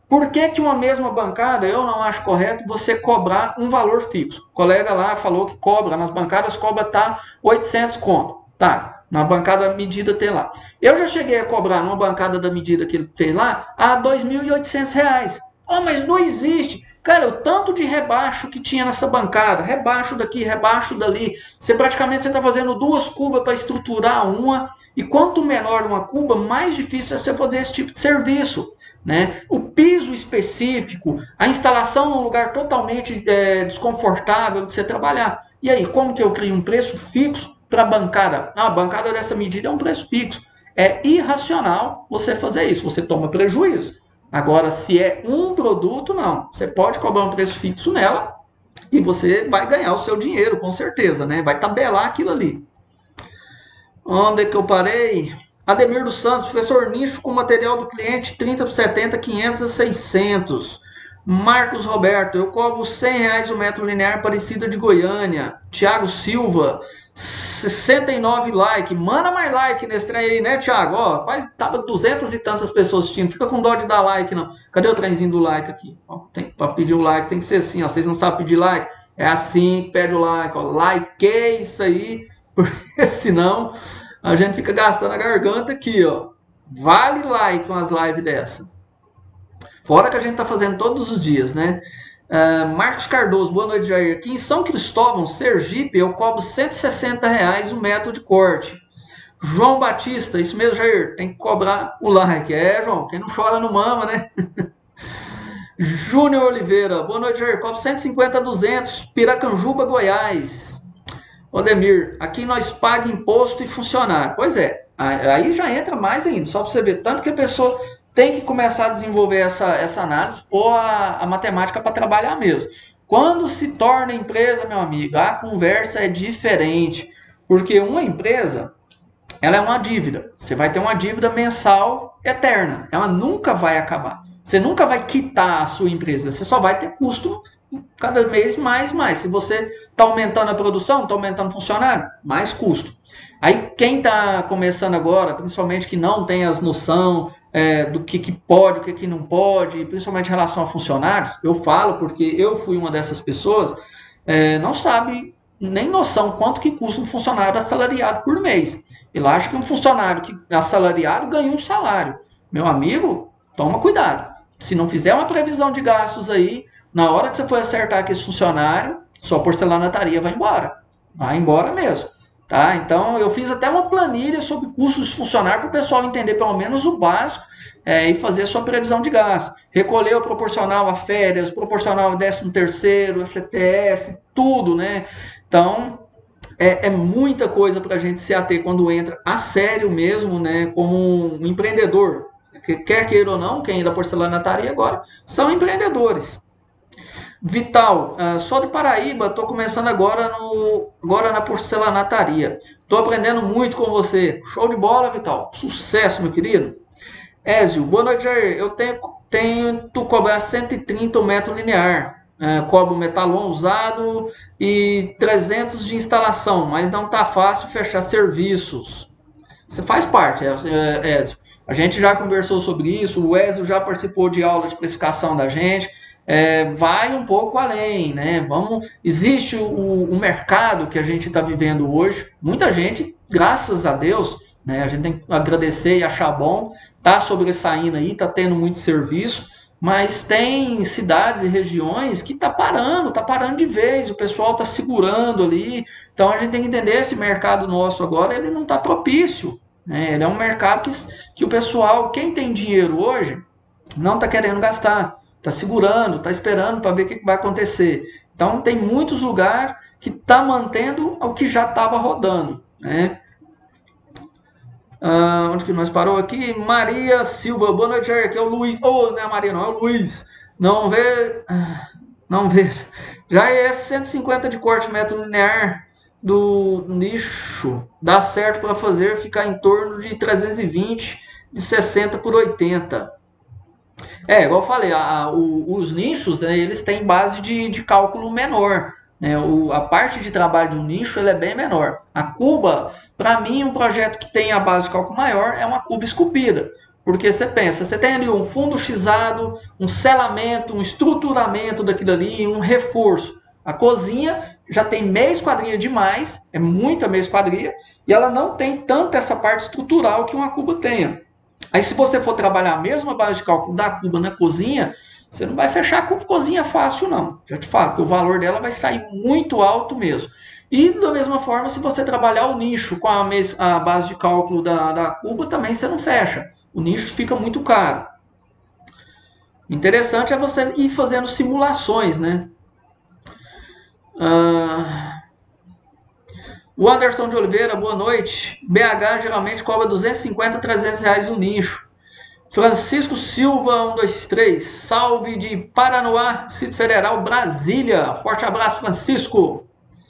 Por que que uma mesma bancada, eu não acho correto você cobrar um valor fixo? O colega lá falou que cobra, nas bancadas cobra tá oitocentos conto. Tá, na bancada medida tem lá. Eu já cheguei a cobrar numa bancada da medida que ele fez lá a dois mil e oitocentos reais. Oh, mas não existe. Cara, o tanto de rebaixo que tinha nessa bancada, rebaixo daqui, rebaixo dali, você praticamente está fazendo duas cubas para estruturar uma, e quanto menor uma cuba, mais difícil é você fazer esse tipo de serviço. Né? O piso específico, a instalação num lugar totalmente é, desconfortável de você trabalhar. E aí, como que eu crio um preço fixo para a bancada? Ah, a bancada dessa medida é um preço fixo. É irracional você fazer isso, você toma prejuízo. Agora, se é um produto, não. Você pode cobrar um preço fixo nela e você vai ganhar o seu dinheiro, com certeza, né? Vai tabelar aquilo ali. Onde é que eu parei? Ademir dos Santos, professor, nicho com material do cliente trinta por setenta, quinhentos a seiscentos. Marcos Roberto, eu cobro cem reais o metro linear Aparecida de Goiânia. Tiago Silva, sessenta e nove like. Manda mais like nesse trem aí, né, Tiago? Ó, quase tava duzentas e tantas pessoas assistindo. Fica com dó de dar like, não. Cadê o trenzinho do like aqui? Ó, tem, pra pedir o like tem que ser assim, ó. Vocês não sabem pedir like? É assim que pede o like, ó. Like isso aí, porque senão a gente fica gastando a garganta aqui, ó. Vale like umas lives dessa. Fora que a gente tá fazendo todos os dias, né? Uh, Marcos Cardoso, boa noite, Jair. Aqui em São Cristóvão, Sergipe, eu cobro cento e sessenta reais o metro de corte. João Batista, isso mesmo, Jair. Tem que cobrar o like. É, João, quem não chora não mama, né? Júnior Oliveira, boa noite, Jair. Cobro cento e cinquenta a duzentos, Piracanjuba, Goiás. Odemir, aqui nós paga imposto e funcionário. Pois é, aí já entra mais ainda, só para você ver. Tanto que a pessoa tem que começar a desenvolver essa, essa análise, pôr a, a matemática para trabalhar mesmo. Quando se torna empresa, meu amigo, a conversa é diferente. Porque uma empresa, ela é uma dívida. Você vai ter uma dívida mensal eterna. Ela nunca vai acabar. Você nunca vai quitar a sua empresa. Você só vai ter custo cada mês mais, mais. Se você está aumentando a produção, está aumentando o funcionário, mais custo. Aí quem está começando agora, principalmente que não tem as noção é, do que, que pode, o que, que não pode, principalmente em relação a funcionários, eu falo porque eu fui uma dessas pessoas, é, não sabe nem noção quanto que custa um funcionário assalariado por mês. Ele acha que um funcionário que assalariado ganha um salário. Meu amigo, toma cuidado. Se não fizer uma previsão de gastos aí, na hora que você for acertar com esse funcionário, sua porcelanataria vai embora. Vai embora mesmo. Tá? Então, eu fiz até uma planilha sobre custos de funcionário para o pessoal entender pelo menos o básico é, e fazer a sua previsão de gasto. Recolher o proporcional a férias, proporcional a décimo terceiro, F T S, tudo, né? Então, é, é muita coisa para a gente se ater quando entra a sério mesmo, né? Como um empreendedor. Quer queira ou não, quem é da porcelanataria agora, são empreendedores. Vital, uh, sou de Paraíba, estou começando agora, no, agora na porcelanataria. Estou aprendendo muito com você. Show de bola, Vital. Sucesso, meu querido. Ézio, boa noite, Jair. Eu tenho, tenho tu cobrar cento e trinta o metro linear. Uh, cobro metalon usado e trezentos de instalação, mas não está fácil fechar serviços. Você faz parte, Ézio. A gente já conversou sobre isso, o Ézio já participou de aula de precificação da gente. É, vai um pouco além, né? Vamos, existe o, o mercado que a gente está vivendo hoje. Muita gente, graças a Deus, né? A gente tem que agradecer e achar bom, tá sobressaindo aí, tá tendo muito serviço, mas tem cidades e regiões que tá parando, tá parando de vez, o pessoal tá segurando ali. Então a gente tem que entender esse mercado nosso agora, ele não tá propício, né? Ele é um mercado que, que o pessoal, quem tem dinheiro hoje, não tá querendo gastar. Está segurando, está esperando para ver o que vai acontecer. Então, tem muitos lugares que está mantendo o que já estava rodando. Né? Ah, onde que nós parou aqui? Maria Silva, boa noite, Jair. Aqui é o Luiz. Oh, não é a Maria, não, é o Luiz. Não vê. Não vê. Já é cento e cinquenta de corte metro linear do nicho. Dá certo para fazer ficar em torno de trezentos e vinte, de sessenta por oitenta. É, igual eu falei, a, a, o, os nichos, né, eles têm base de, de cálculo menor. Né? O, a parte de trabalho de um nicho ele é bem menor. A cuba, para mim, um projeto que tem a base de cálculo maior é uma cuba esculpida. Porque você pensa, você tem ali um fundo xizado, um selamento, um estruturamento daquilo ali, um reforço. A cozinha já tem meia esquadria demais, é muita meia esquadria, e ela não tem tanta essa parte estrutural que uma cuba tenha. Aí se você for trabalhar a mesma base de cálculo da cuba na cozinha, você não vai fechar com cozinha fácil não. Já te falo que o valor dela vai sair muito alto mesmo. E da mesma forma, se você trabalhar o nicho com a, mes- a base de cálculo da, da cuba, também você não fecha. O nicho fica muito caro. Interessante é você ir fazendo simulações, né? Ah, o Anderson de Oliveira, boa noite. B H geralmente cobra duzentos e cinquenta, trezentos reais o nicho. Francisco Silva, um, dois, três. Salve de Paranoá, Distrito Federal, Brasília. Forte abraço, Francisco.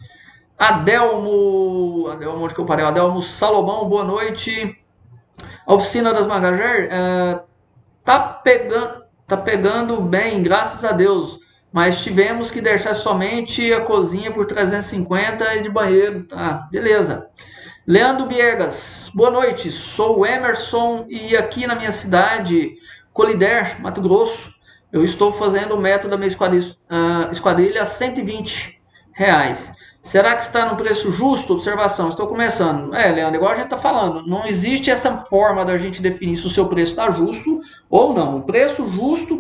Adelmo, Adelmo, onde que eu parei? Adelmo Salomão, boa noite. A oficina das Magager é, tá pegando, tá pegando bem, graças a Deus. Mas tivemos que deixar somente a cozinha por trezentos e cinquenta e de banheiro. Tá, beleza. Leandro Biegas, boa noite. Sou o Emerson e aqui na minha cidade, Colider, Mato Grosso, eu estou fazendo o método da minha esquadrilha, uh, esquadrilha a cento e vinte reais. Será que está no preço justo? Observação, estou começando. É, Leandro, igual a gente está falando, não existe essa forma da gente definir se o seu preço está justo ou não. O preço justo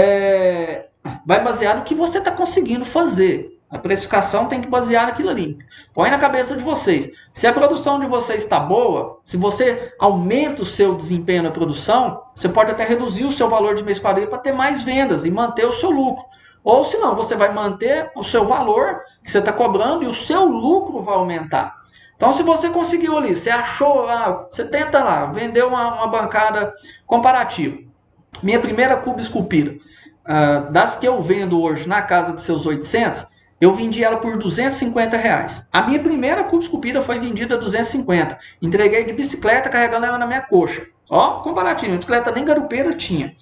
é, vai basear no que você está conseguindo fazer. A precificação tem que basear naquilo ali. Põe na cabeça de vocês. Se a produção de vocês está boa, se você aumenta o seu desempenho na produção, você pode até reduzir o seu valor de mês quadrilha para ter mais vendas e manter o seu lucro. Ou se não, você vai manter o seu valor que você está cobrando e o seu lucro vai aumentar. Então, se você conseguiu ali, você achou, ah, você tenta lá, vender uma, uma bancada comparativa. Minha primeira cuba esculpida, uh, das que eu vendo hoje na casa dos seus oitocentos, eu vendi ela por duzentos e cinquenta reais. A minha primeira cuba esculpida foi vendida a duzentos e cinquenta. Entreguei de bicicleta carregando ela na minha coxa. Ó, comparativo, a bicicleta nem garupeira tinha.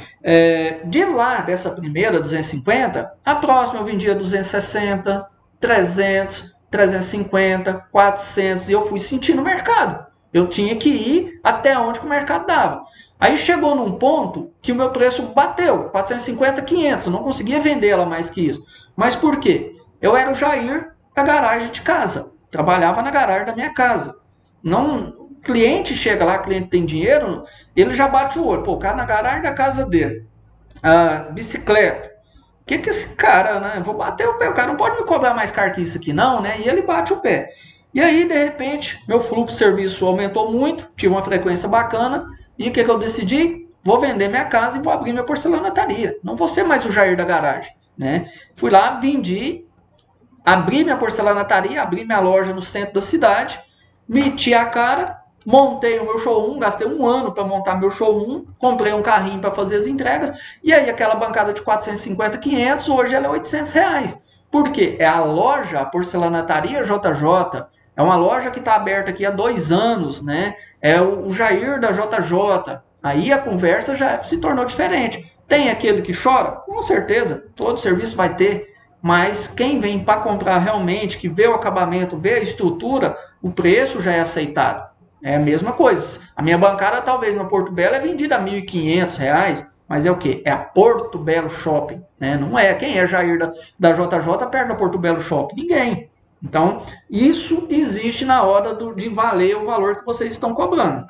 É, de lá, dessa primeira, duzentos e cinquenta, a próxima eu vendia duzentos e sessenta, trezentos, trezentos e cinquenta, quatrocentos, e eu fui sentindo o mercado. Eu tinha que ir até onde que o mercado dava. Aí chegou num ponto que o meu preço bateu, quatrocentos e cinquenta, quinhentos, eu não conseguia vender ela mais que isso. Mas por quê? Eu era o Jair da garagem de casa, trabalhava na garagem da minha casa. Não, o cliente chega lá, o cliente tem dinheiro, ele já bate o olho. Pô, o cara na garagem da casa dele, ah, bicicleta. O que que esse cara, né? Vou bater o pé, o cara não pode me cobrar mais caro que isso aqui não, né? E ele bate o pé. E aí, de repente, meu fluxo de serviço aumentou muito, tive uma frequência bacana, e o que que eu decidi? Vou vender minha casa e vou abrir minha porcelanataria. Não vou ser mais o Jair da garagem, né? Fui lá, vendi, abri minha porcelanataria, abri minha loja no centro da cidade, meti a cara, montei o meu showroom, gastei um ano para montar meu showroom, comprei um carrinho para fazer as entregas, e aí aquela bancada de quatrocentos e cinquenta, quinhentos, hoje ela é oitocentos reais. Por quê? É a loja, a porcelanataria J J, é uma loja que está aberta aqui há dois anos, né? É o Jair da J J. Aí a conversa já se tornou diferente. Tem aquele que chora? Com certeza, todo serviço vai ter. Mas quem vem para comprar realmente, que vê o acabamento, vê a estrutura, o preço já é aceitado. É a mesma coisa. A minha bancada, talvez na Porto Belo, é vendida a mil e quinhentos reais, mas é o quê? É a Porto Belo Shopping, né? Não é. Quem é Jair da, da J J perto da Porto Belo Shopping? Ninguém. Então, isso existe na hora do, de valer o valor que vocês estão cobrando.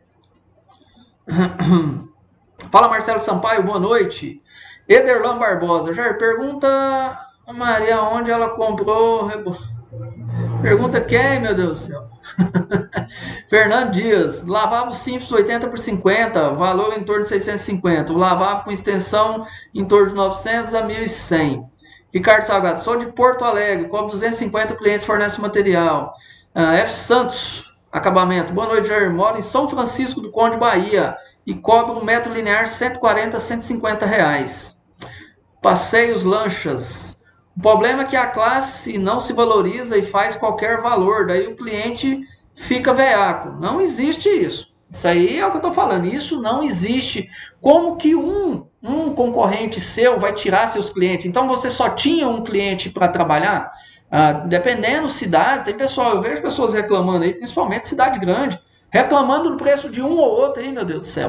Fala, Marcelo Sampaio, boa noite. Ederlan Barbosa, Jair, pergunta a Maria onde ela comprou. Pergunta quem, meu Deus do céu? Fernando Dias, lavabo simples oitenta por cinquenta, valor em torno de seiscentos e cinquenta. O lavabo com extensão em torno de novecentos a mil e cem. Ricardo Salgado, sou de Porto Alegre, cobro duzentos e cinquenta, o cliente fornece o material. Uh, F. Santos, acabamento. Boa noite, Jair. Moro em São Francisco do Conde, Bahia, e cobro um metro linear cento e quarenta, cento e cinquenta reais. Passeios lanchas. O problema é que a classe não se valoriza e faz qualquer valor, daí o cliente fica veaco. Não existe isso. Isso aí é o que eu estou falando. Isso não existe. Como que um, um concorrente seu vai tirar seus clientes? Então você só tinha um cliente para trabalhar? Ah, dependendo cidade, tem pessoal, eu vejo pessoas reclamando aí, principalmente cidade grande, reclamando do preço de um ou outro aí, meu Deus do céu.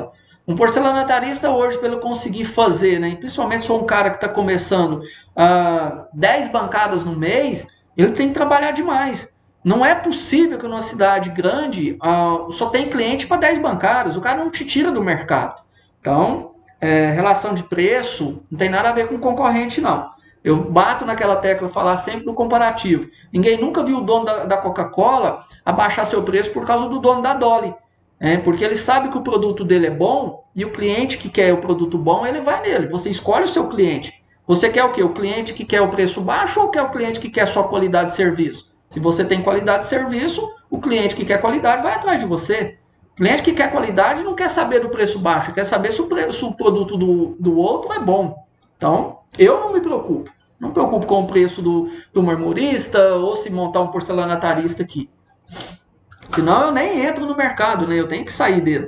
Um porcelanatarista hoje, para ele conseguir fazer, né, principalmente se for um cara que está começando uh, dez bancadas no mês, ele tem que trabalhar demais. Não é possível que numa cidade grande uh, só tem cliente para dez bancadas, o cara não te tira do mercado. Então, é, relação de preço não tem nada a ver com concorrente, não. Eu bato naquela tecla falar sempre do comparativo. Ninguém nunca viu o dono da, da Coca-Cola abaixar seu preço por causa do dono da Dolly. É, porque ele sabe que o produto dele é bom e o cliente que quer o produto bom, ele vai nele. Você escolhe o seu cliente. Você quer o quê? O cliente que quer o preço baixo ou quer o cliente que quer só qualidade de serviço? Se você tem qualidade de serviço, o cliente que quer qualidade vai atrás de você. O cliente que quer qualidade não quer saber do preço baixo, quer saber se o, preço, se o produto do, do outro é bom. Então, eu não me preocupo. Não me preocupo com o preço do, do marmorista ou se montar um porcelanatarista aqui. Senão eu nem entro no mercado, né? Eu tenho que sair dele.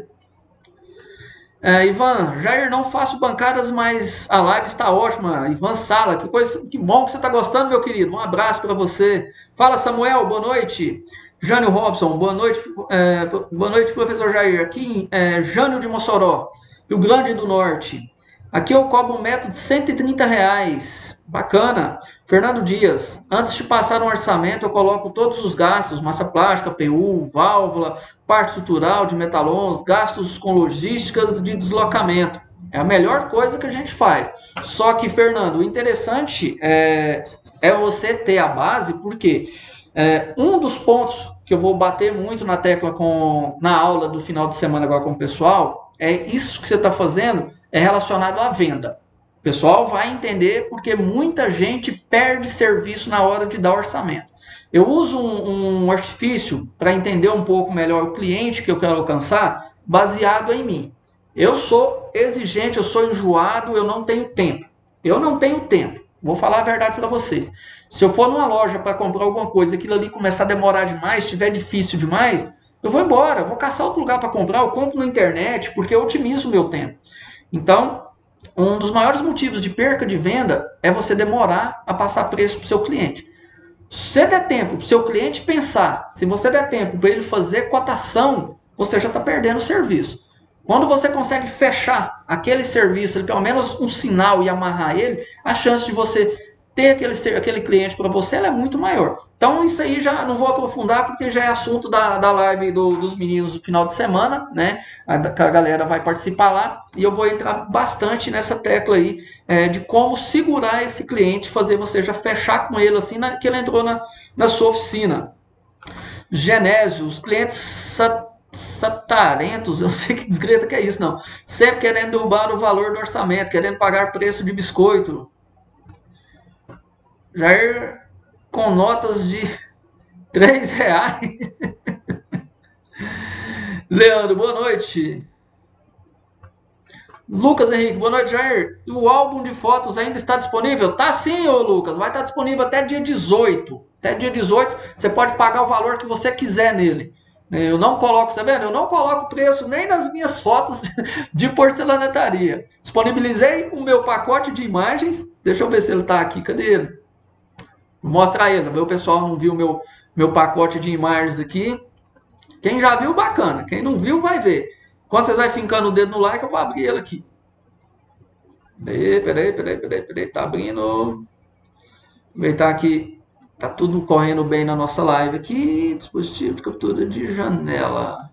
É, Ivan, Jair, não faço bancadas, mas a live está ótima. Ivan Sala, que coisa, que bom que você está gostando, meu querido. Um abraço para você. Fala, Samuel, boa noite. Jânio Robson, boa noite. É, boa noite, professor Jair. Aqui, é, Jânio de Mossoró, Rio Grande do Norte. Aqui eu cobro um metro de cento e trinta reais. Bacana. Fernando Dias, antes de passar um orçamento, eu coloco todos os gastos, massa plástica, P U, válvula, parte estrutural de metalons, gastos com logísticas de deslocamento. É a melhor coisa que a gente faz. Só que, Fernando, o interessante é, é você ter a base, porque é, um dos pontos que eu vou bater muito na tecla com, na aula do final de semana agora com o pessoal, é isso que você está fazendo, é relacionado à venda. O pessoal vai entender porque muita gente perde serviço na hora de dar orçamento. Eu uso um, um artifício para entender um pouco melhor o cliente que eu quero alcançar, baseado em mim. Eu sou exigente, eu sou enjoado, eu não tenho tempo. Eu não tenho tempo. Vou falar a verdade para vocês. Se eu for numa loja para comprar alguma coisa, aquilo ali começar a demorar demais, estiver difícil demais, eu vou embora, eu vou caçar outro lugar para comprar, eu compro na internet, porque eu otimizo o meu tempo. Então, um dos maiores motivos de perca de venda é você demorar a passar preço para o seu cliente. Se você der tempo para o seu cliente pensar, se você der tempo para ele fazer cotação, você já está perdendo o serviço. Quando você consegue fechar aquele serviço, pelo menos um sinal e amarrar ele, a chance de você ter aquele, aquele cliente para você ela é muito maior. Então isso aí já não vou aprofundar porque já é assunto da, da live do, dos meninos do final de semana, né? A, a galera vai participar lá e eu vou entrar bastante nessa tecla aí é, de como segurar esse cliente, fazer você já fechar com ele assim na, que ele entrou na, na sua oficina. Genésio, os clientes sat, satarentos, eu sei que desgreta que é isso, não. Sempre querendo derrubar o valor do orçamento, querendo pagar preço de biscoito. Jair com notas de três reais. Leandro, boa noite. Lucas Henrique, boa noite, Jair. E o álbum de fotos ainda está disponível? Tá sim, ô Lucas. Vai estar disponível até dia dezoito. Até dia dezoito você pode pagar o valor que você quiser nele. Eu não coloco, tá vendo? Eu não coloco preço nem nas minhas fotos de porcelanetaria. Disponibilizei o meu pacote de imagens. Deixa eu ver se ele está aqui. Cadê ele? Vou mostrar ele. O pessoal não viu meu, meu pacote de imagens aqui. Quem já viu, bacana. Quem não viu, vai ver. Quando vocês vão fincando o dedo no like, eu vou abrir ele aqui. Peraí, peraí, peraí, peraí, peraí. Tá abrindo. Aproveitar que tá tudo correndo bem na nossa live aqui. Dispositivo de captura de janela.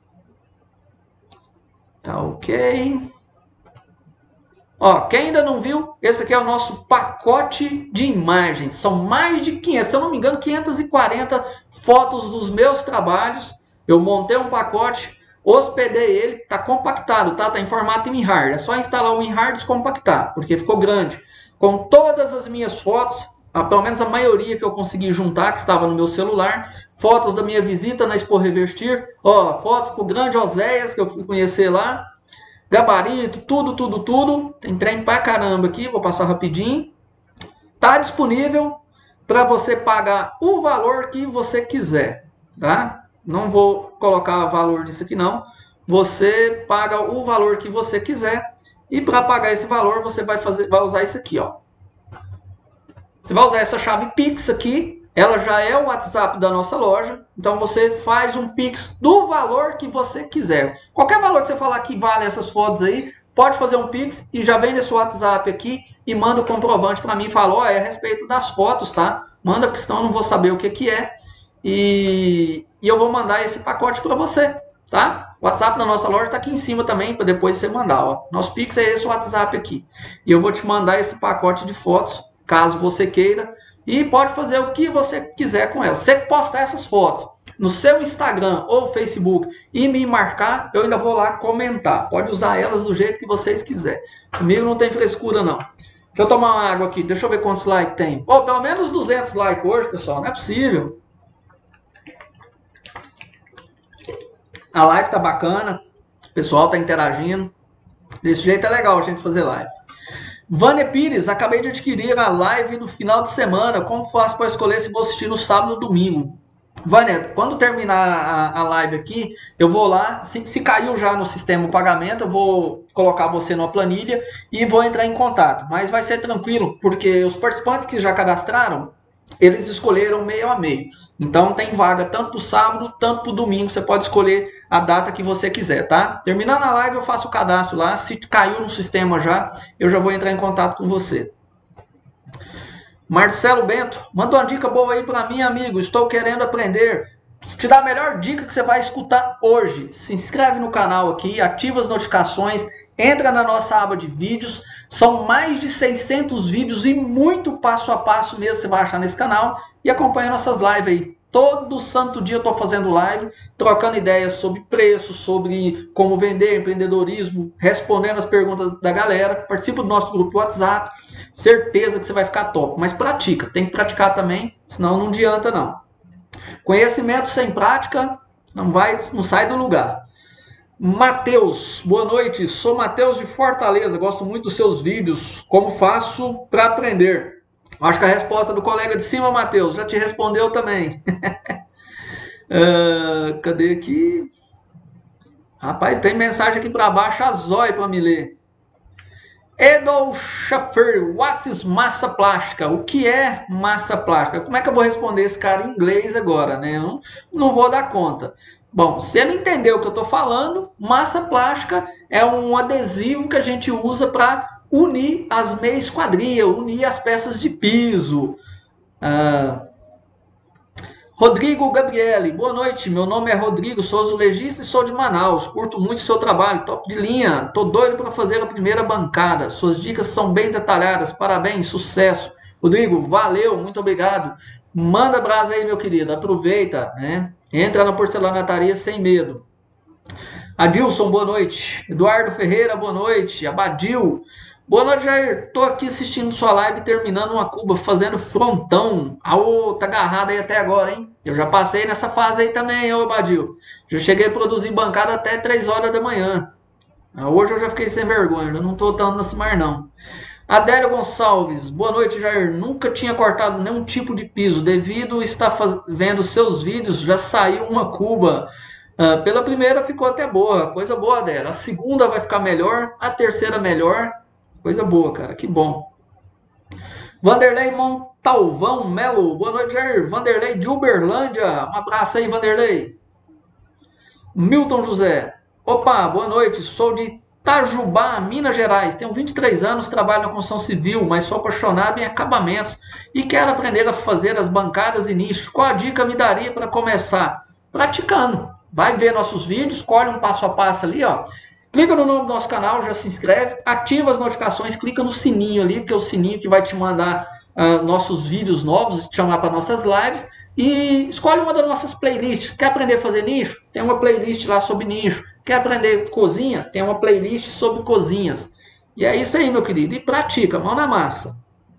Tá ok. Ó, quem ainda não viu, esse aqui é o nosso pacote de imagens. São mais de quinhentas, se eu não me engano, quinhentas e quarenta fotos dos meus trabalhos. Eu montei um pacote, hospedei ele, tá compactado, tá? Tá em formato WinRAR. É só instalar o WinRAR e descompactar, porque ficou grande. Com todas as minhas fotos, pelo menos a maioria que eu consegui juntar, que estava no meu celular. Fotos da minha visita na Expo Revestir. Ó, fotos com o grande Oséias, que eu fui conhecer lá. Gabarito, tudo, tudo, tudo. Tem trem pra caramba aqui, vou passar rapidinho. Tá disponível para você pagar o valor que você quiser, tá? Não vou colocar valor nisso aqui não. Você paga o valor que você quiser e para pagar esse valor você vai fazer, vai usar isso aqui, ó. Você vai usar essa chave Pix aqui. ela já é o WhatsApp da nossa loja, então você faz um Pix do valor que você quiser. Qualquer valor que você falar que vale essas fotos aí, pode fazer um Pix e já vem nesse WhatsApp aqui e manda o comprovante para mim e fala, ó, oh, é a respeito das fotos, tá? Manda, porque senão eu não vou saber o que que é e, e eu vou mandar esse pacote para você, tá? O WhatsApp da nossa loja está aqui em cima também, para depois você mandar, ó. Nosso Pix é esse WhatsApp aqui. E eu vou te mandar esse pacote de fotos, caso você queira. E pode fazer o que você quiser com elas. Você postar essas fotos no seu Instagram ou Facebook e me marcar, eu ainda vou lá comentar. Pode usar elas do jeito que vocês quiserem. Comigo não tem frescura, não. Deixa eu tomar uma água aqui. Deixa eu ver quantos likes tem. Pô, pelo menos duzentos likes hoje, pessoal. Não é possível. A live tá bacana. O pessoal tá interagindo. Desse jeito é legal a gente fazer live. Vânia Pires, acabei de adquirir a live no final de semana. Como faço para escolher se vou assistir no sábado ou domingo? Vânia, quando terminar a, a live aqui, eu vou lá. Se, se caiu já no sistema o pagamento, eu vou colocar você numa planilha e vou entrar em contato. Mas vai ser tranquilo, porque os participantes que já cadastraram, eles escolheram meio a meio. Então tem vaga tanto para o sábado, tanto para o domingo. Você pode escolher a data que você quiser, tá? Terminando a live, eu faço o cadastro lá. Se caiu no sistema já, eu já vou entrar em contato com você. Marcelo Bento, manda uma dica boa aí para mim, amigo. Estou querendo aprender. Te dá a melhor dica que você vai escutar hoje. Se inscreve no canal aqui, ativa as notificações, entra na nossa aba de vídeos. São mais de seiscentos vídeos e muito passo a passo mesmo você vai achar nesse canal. E acompanha nossas lives aí. Todo santo dia eu estou fazendo live, trocando ideias sobre preço, sobre como vender, empreendedorismo, respondendo as perguntas da galera. Participa do nosso grupo WhatsApp. Certeza que você vai ficar top. Mas pratica, tem que praticar também, senão não adianta não. Conhecimento sem prática não, vai, não sai do lugar. Matheus, boa noite. Sou Matheus de Fortaleza. Gosto muito dos seus vídeos. Como faço para aprender? Acho que a resposta do colega de cima, Matheus, já te respondeu também. uh, cadê aqui? Rapaz, tem mensagem aqui para baixo, a zóia para me ler. Edol Schaffer, what is massa plástica? O que é massa plástica? Como é que eu vou responder esse cara em inglês agora, né? Eu não, não vou dar conta. Bom, se ele entendeu o que eu estou falando, massa plástica é um adesivo que a gente usa para unir as meias esquadrias, unir as peças de piso. Ah, Rodrigo Gabriele, boa noite. Meu nome é Rodrigo, sou azulejista e sou de Manaus. Curto muito o seu trabalho, top de linha. Tô doido para fazer a primeira bancada. Suas dicas são bem detalhadas. Parabéns, sucesso. Rodrigo, valeu, muito obrigado. Manda brasa aí, meu querido. Aproveita, né? Entra na porcelanataria sem medo. Adilson, boa noite. Eduardo Ferreira, boa noite. Abadil, boa noite, Jair. Tô aqui assistindo sua live, terminando uma cuba, fazendo frontão. Aô, tá agarrado aí até agora, hein? Eu já passei nessa fase aí também, ô Abadil. Já cheguei a produzir bancada até três horas da manhã. Hoje eu já fiquei sem vergonha, eu não tô tanto nesse mar, não. Adélio Gonçalves, boa noite, Jair. Nunca tinha cortado nenhum tipo de piso. Devido a estar faz... vendo seus vídeos, já saiu uma cuba. Uh, pela primeira ficou até boa, coisa boa dela. A segunda vai ficar melhor, a terceira melhor. Coisa boa, cara, que bom. Vanderlei Montalvão Melo, boa noite, Jair. Vanderlei de Uberlândia, um abraço aí, Vanderlei. Milton José, opa, boa noite, sou de Itajubá, Minas Gerais. Tenho vinte e três anos, trabalho na construção civil, mas sou apaixonado em acabamentos e quero aprender a fazer as bancadas e nichos. Qual a dica me daria para começar? Praticando. Vai ver nossos vídeos, escolhe um passo a passo ali, ó. Clica no nome do nosso canal, já se inscreve, ativa as notificações, clica no sininho ali, porque é o sininho que vai te mandar uh, nossos vídeos novos, te chamar para nossas lives. E escolhe uma das nossas playlists. Quer aprender a fazer nicho? Tem uma playlist lá sobre nicho. Quer aprender cozinha? Tem uma playlist sobre cozinhas. E é isso aí, meu querido. E pratica, mão na massa.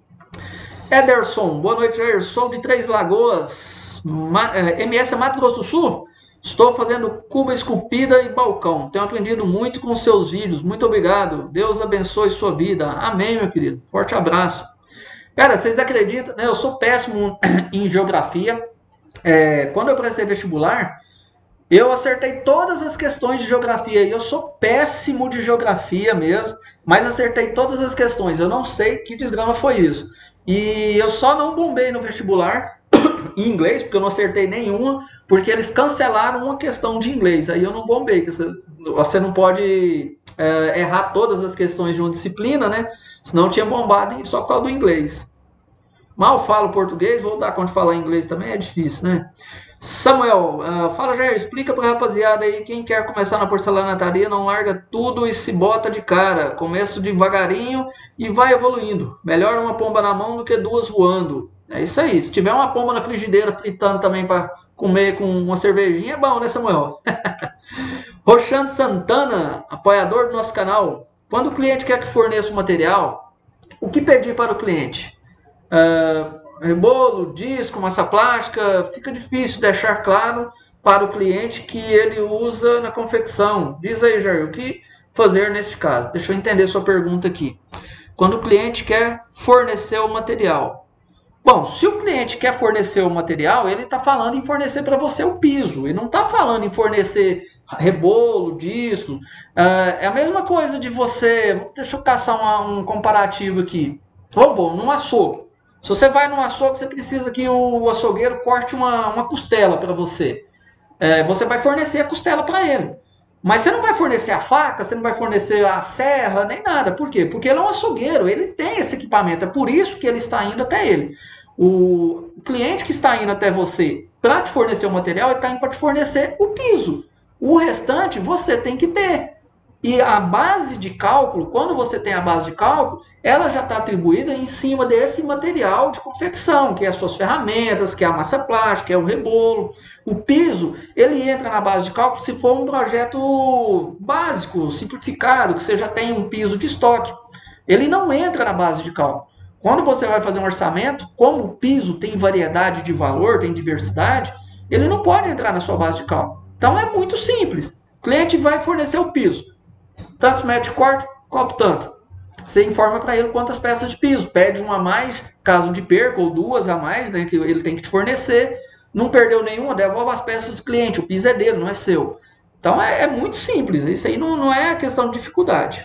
Ederson, boa noite, Jair. Sou de Três Lagoas, M S Mato Grosso do Sul. Estou fazendo cuba esculpida e balcão. Tenho aprendido muito com seus vídeos. Muito obrigado. Deus abençoe sua vida. Amém, meu querido. Forte abraço. Cara, vocês acreditam, né? Eu sou péssimo em geografia. É, quando eu prestei vestibular, eu acertei todas as questões de geografia. E eu sou péssimo de geografia mesmo, mas acertei todas as questões. Eu não sei que desgrama foi isso. E eu só não bombei no vestibular em inglês, porque eu não acertei nenhuma, porque eles cancelaram uma questão de inglês. Aí eu não bombei, você, você não pode é, errar todas as questões de uma disciplina, né? Senão eu tinha bombado só por causa do inglês. Mal falo português, vou dar conta de falar inglês também, é difícil, né? Samuel, uh, fala Jair, explica pra rapaziada aí, quem quer começar na porcelanaria não larga tudo e se bota de cara. Começo devagarinho e vai evoluindo. Melhor uma pomba na mão do que duas voando. É isso aí, se tiver uma pomba na frigideira fritando também para comer com uma cervejinha, é bom, né, Samuel? Roxane Santana, apoiador do nosso canal. Quando o cliente quer que forneça o material, o que pedir para o cliente? Uh, rebolo, disco, massa plástica, fica difícil deixar claro para o cliente que ele usa na confecção. Diz aí, Jair, o que fazer neste caso? Deixa eu entender sua pergunta aqui. Quando o cliente quer fornecer o material. Bom, se o cliente quer fornecer o material, ele está falando em fornecer para você o piso. Ele não está falando em fornecer rebolo, disco. Uh, é a mesma coisa de você... Deixa eu caçar uma, um comparativo aqui. Vamos pôr, num açougue. Se você vai num açougue, você precisa que o açougueiro corte uma, uma costela para você. É, você vai fornecer a costela para ele. Mas você não vai fornecer a faca, você não vai fornecer a serra, nem nada. Por quê? Porque ele é um açougueiro, ele tem esse equipamento. É por isso que ele está indo até ele. O cliente que está indo até você para te fornecer o material, ele está indo para te fornecer o piso. O restante você tem que ter. E a base de cálculo, quando você tem a base de cálculo, ela já está atribuída em cima desse material de confecção, que é as suas ferramentas, que é a massa plástica, que é o rebolo. O piso, ele entra na base de cálculo se for um projeto básico, simplificado, que você já tem um piso de estoque. Ele não entra na base de cálculo. Quando você vai fazer um orçamento, como o piso tem variedade de valor, tem diversidade, ele não pode entrar na sua base de cálculo. Então é muito simples. O cliente vai fornecer o piso. Tantos metros de corte, copo tanto. Você informa para ele quantas peças de piso. Pede uma a mais, caso de perca, ou duas a mais, né, que ele tem que te fornecer. Não perdeu nenhuma, devolve as peças do cliente. O piso é dele, não é seu. Então é, é muito simples. Isso aí não, não é questão de dificuldade.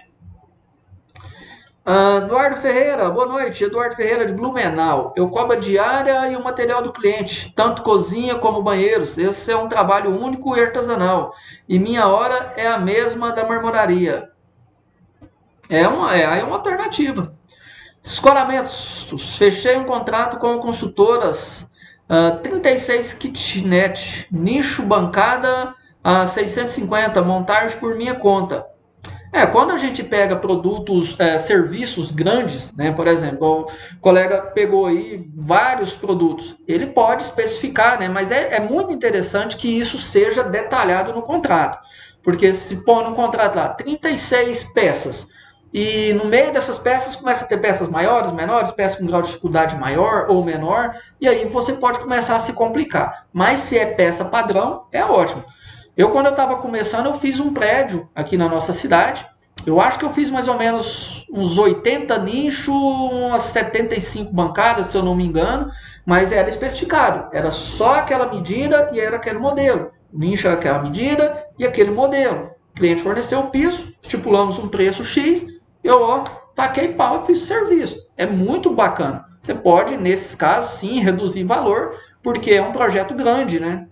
Uh, Eduardo Ferreira, boa noite. Eduardo Ferreira de Blumenau. Eu cobro a diária e o material do cliente, tanto cozinha como banheiros. Esse é um trabalho único e artesanal. E minha hora é a mesma da marmoraria. É uma, é, é uma alternativa. Escoramentos. Fechei um contrato com construtoras uh, trinta e seis kitnet. Nicho bancada a uh, seiscentos e cinquenta. Montagem por minha conta. É, quando a gente pega produtos, é, serviços grandes, né, por exemplo, o colega pegou aí vários produtos, ele pode especificar, né, mas é, é muito interessante que isso seja detalhado no contrato, porque se põe no contrato lá trinta e seis peças, e no meio dessas peças começa a ter peças maiores, menores, peças com grau de dificuldade maior ou menor, e aí você pode começar a se complicar, mas se é peça padrão, é ótimo. Eu, quando eu estava começando, eu fiz um prédio aqui na nossa cidade. Eu acho que eu fiz mais ou menos uns oitenta nichos, umas setenta e cinco bancadas, se eu não me engano. Mas era especificado. Era só aquela medida e era aquele modelo. O nicho era aquela medida e aquele modelo. O cliente forneceu o piso, estipulamos um preço X. Eu, ó, taquei pau e fiz o serviço. É muito bacana. Você pode, nesses casos, sim, reduzir valor, porque é um projeto grande, né?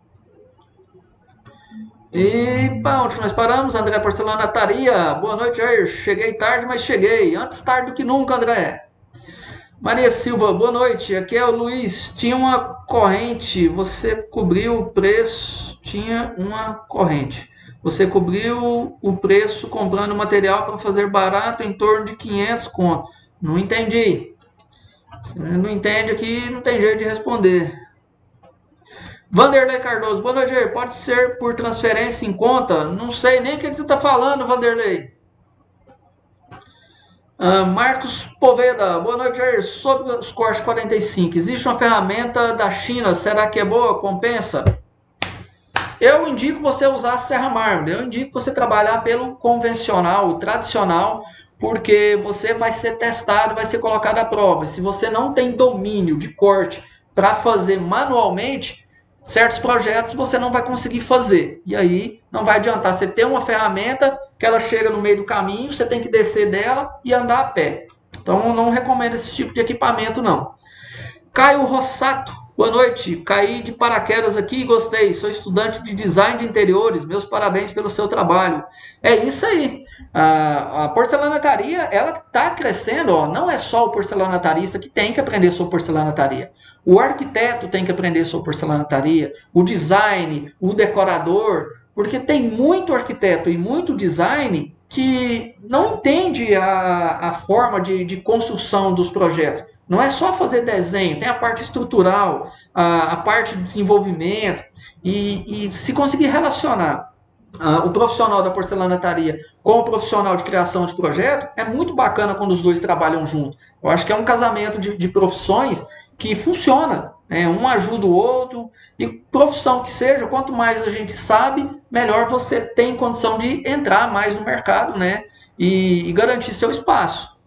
E pá, onde nós paramos? André Porcelanataria. Boa noite, Jair. Cheguei tarde, mas cheguei. Antes tarde do que nunca, André. Maria Silva, boa noite. Aqui é o Luiz. Tinha uma corrente. Você cobriu o preço. Tinha uma corrente. Você cobriu o preço comprando material para fazer barato em torno de quinhentos conto. Não entendi. Se não entende aqui, não tem jeito de responder. Vanderlei Cardoso, boa noite, Jair. Pode ser por transferência em conta? Não sei nem o que você está falando, Vanderlei. Uh, Marcos Poveda, boa noite, Jair. Sobre os cortes quarenta e cinco, existe uma ferramenta da China, será que é boa? Compensa? Eu indico você usar a serra mármore, eu indico você trabalhar pelo convencional, o tradicional, porque você vai ser testado, vai ser colocado à prova. Se você não tem domínio de corte para fazer manualmente, certos projetos você não vai conseguir fazer. E aí não vai adiantar você ter uma ferramenta que ela chega no meio do caminho, você tem que descer dela e andar a pé. Então eu não recomendo esse tipo de equipamento não. Caio Rossato, Boa noite, caí de paraquedas aqui e gostei. Sou estudante de design de interiores. Meus parabéns pelo seu trabalho. É isso aí. A, a porcelanataria, ela está crescendo. Ó. Não é só o porcelanatarista que tem que aprender sobre porcelanataria. O arquiteto tem que aprender sobre porcelanataria. O design, o decorador. Porque tem muito arquiteto e muito design que não entende a, a forma de, de construção dos projetos. Não é só fazer desenho, tem a parte estrutural, a, a parte de desenvolvimento, e, e se conseguir relacionar uh, o profissional da porcelanataria com o profissional de criação de projeto, é muito bacana quando os dois trabalham juntos. Eu acho que é um casamento de, de profissões que funciona, né? Um ajuda o outro, e profissão que seja, quanto mais a gente sabe, melhor você tem condição de entrar mais no mercado, né? E, e garantir seu espaço.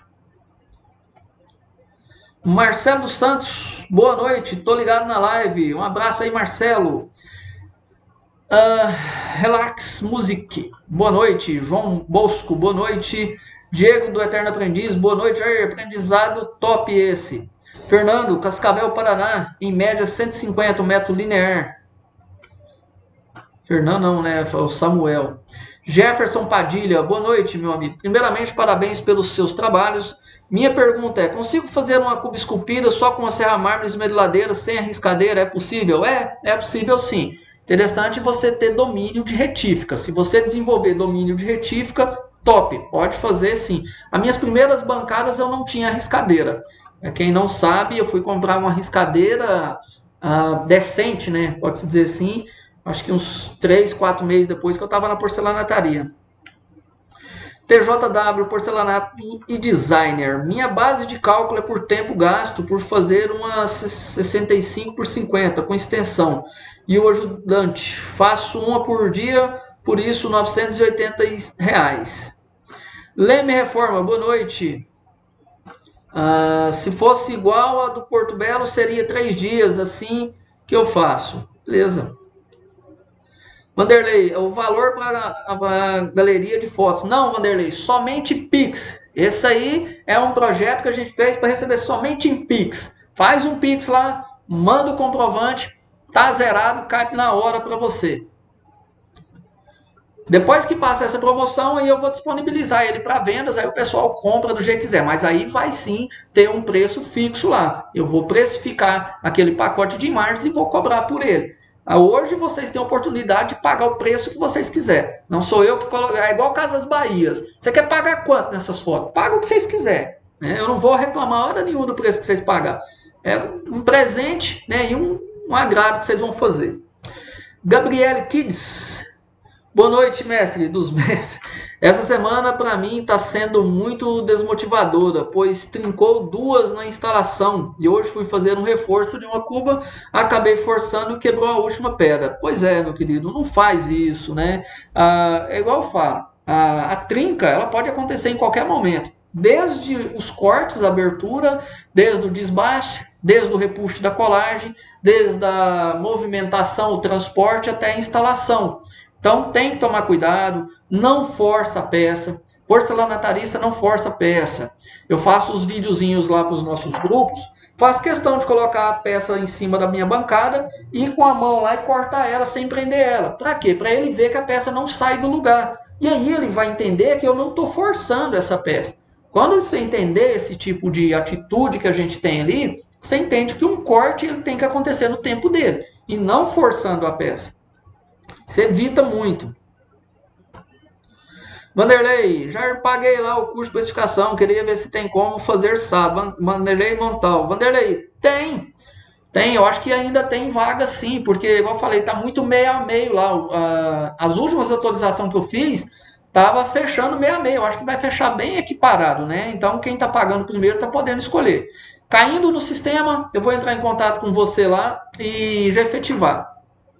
Marcelo dos Santos, boa noite, tô ligado na live, um abraço aí, Marcelo. Uh, Relax Music, boa noite. João Bosco, boa noite. Diego do Eterno Aprendiz, boa noite. Aí, aprendizado top esse. Fernando, Cascavel, Paraná, em média cento e cinquenta metro linear. Fernando não, né? O Samuel. Jefferson Padilha, boa noite, meu amigo. Primeiramente, parabéns pelos seus trabalhos. Minha pergunta é, consigo fazer uma cuba esculpida só com a serra mármore esmeriladeira, sem a riscadeira? É possível? É, é possível sim. Interessante você ter domínio de retífica. Se você desenvolver domínio de retífica, top, pode fazer sim. As minhas primeiras bancadas eu não tinha riscadeira. Quem não sabe, eu fui comprar uma riscadeira uh, decente, né? Pode-se dizer assim, acho que uns três, quatro meses depois que eu estava na porcelanataria. T J W, porcelanato e designer. Minha base de cálculo é por tempo gasto por fazer uma sessenta e cinco por cinquenta com extensão. E o ajudante, faço uma por dia, por isso novecentos e oitenta reais. Leme Reforma, boa noite. Uh, se fosse igual a do Porto Belo, seria três dias, assim que eu faço. Beleza. Vanderlei, o valor para a galeria de fotos. Não, Vanderlei, somente Pix. Esse aí é um projeto que a gente fez para receber somente em Pix. Faz um Pix lá, manda o comprovante, tá zerado, cai na hora para você. Depois que passa essa promoção, aí eu vou disponibilizar ele para vendas, aí o pessoal compra do jeito que quiser. Mas aí vai sim ter um preço fixo lá. Eu vou precificar aquele pacote de imagens e vou cobrar por ele. Hoje vocês têm a oportunidade de pagar o preço que vocês quiserem. Não sou eu que coloco. É igual Casas Bahias. Você quer pagar quanto nessas fotos? Paga o que vocês quiserem. Né? Eu não vou reclamar hora nenhuma do preço que vocês pagar. É um presente, né? E um, um agrado que vocês vão fazer. Gabriele Kids. Boa noite, mestre dos mestres. Essa semana, para mim, está sendo muito desmotivadora, pois trincou duas na instalação e hoje fui fazer um reforço de uma cuba, acabei forçando e quebrou a última pedra. Pois é, meu querido, não faz isso, né? Ah, é igual eu falo, a, a trinca ela pode acontecer em qualquer momento, desde os cortes, a abertura, desde o desbaste, desde o repuxo da colagem, desde a movimentação, o transporte até a instalação. Então tem que tomar cuidado, não força a peça. Porcelanatarista não força a peça. Eu faço os videozinhos lá para os nossos grupos, faço questão de colocar a peça em cima da minha bancada e ir com a mão lá e cortar ela sem prender ela. Para quê? Para ele ver que a peça não sai do lugar. E aí ele vai entender que eu não estou forçando essa peça. Quando você entender esse tipo de atitude que a gente tem ali, você entende que um corte ele tem que acontecer no tempo dele e não forçando a peça. Você evita muito. Vanderlei, já paguei lá o curso de especificação, queria ver se tem como fazer S A D. Vanderlei Montal. Vanderlei, tem. Tem, eu acho que ainda tem vaga sim, porque, igual eu falei, tá muito meio a meio lá. As últimas atualizações que eu fiz, tava fechando meio a meio. Eu acho que vai fechar bem equiparado, né? Então, quem tá pagando primeiro tá podendo escolher. Caindo no sistema, eu vou entrar em contato com você lá e já efetivar.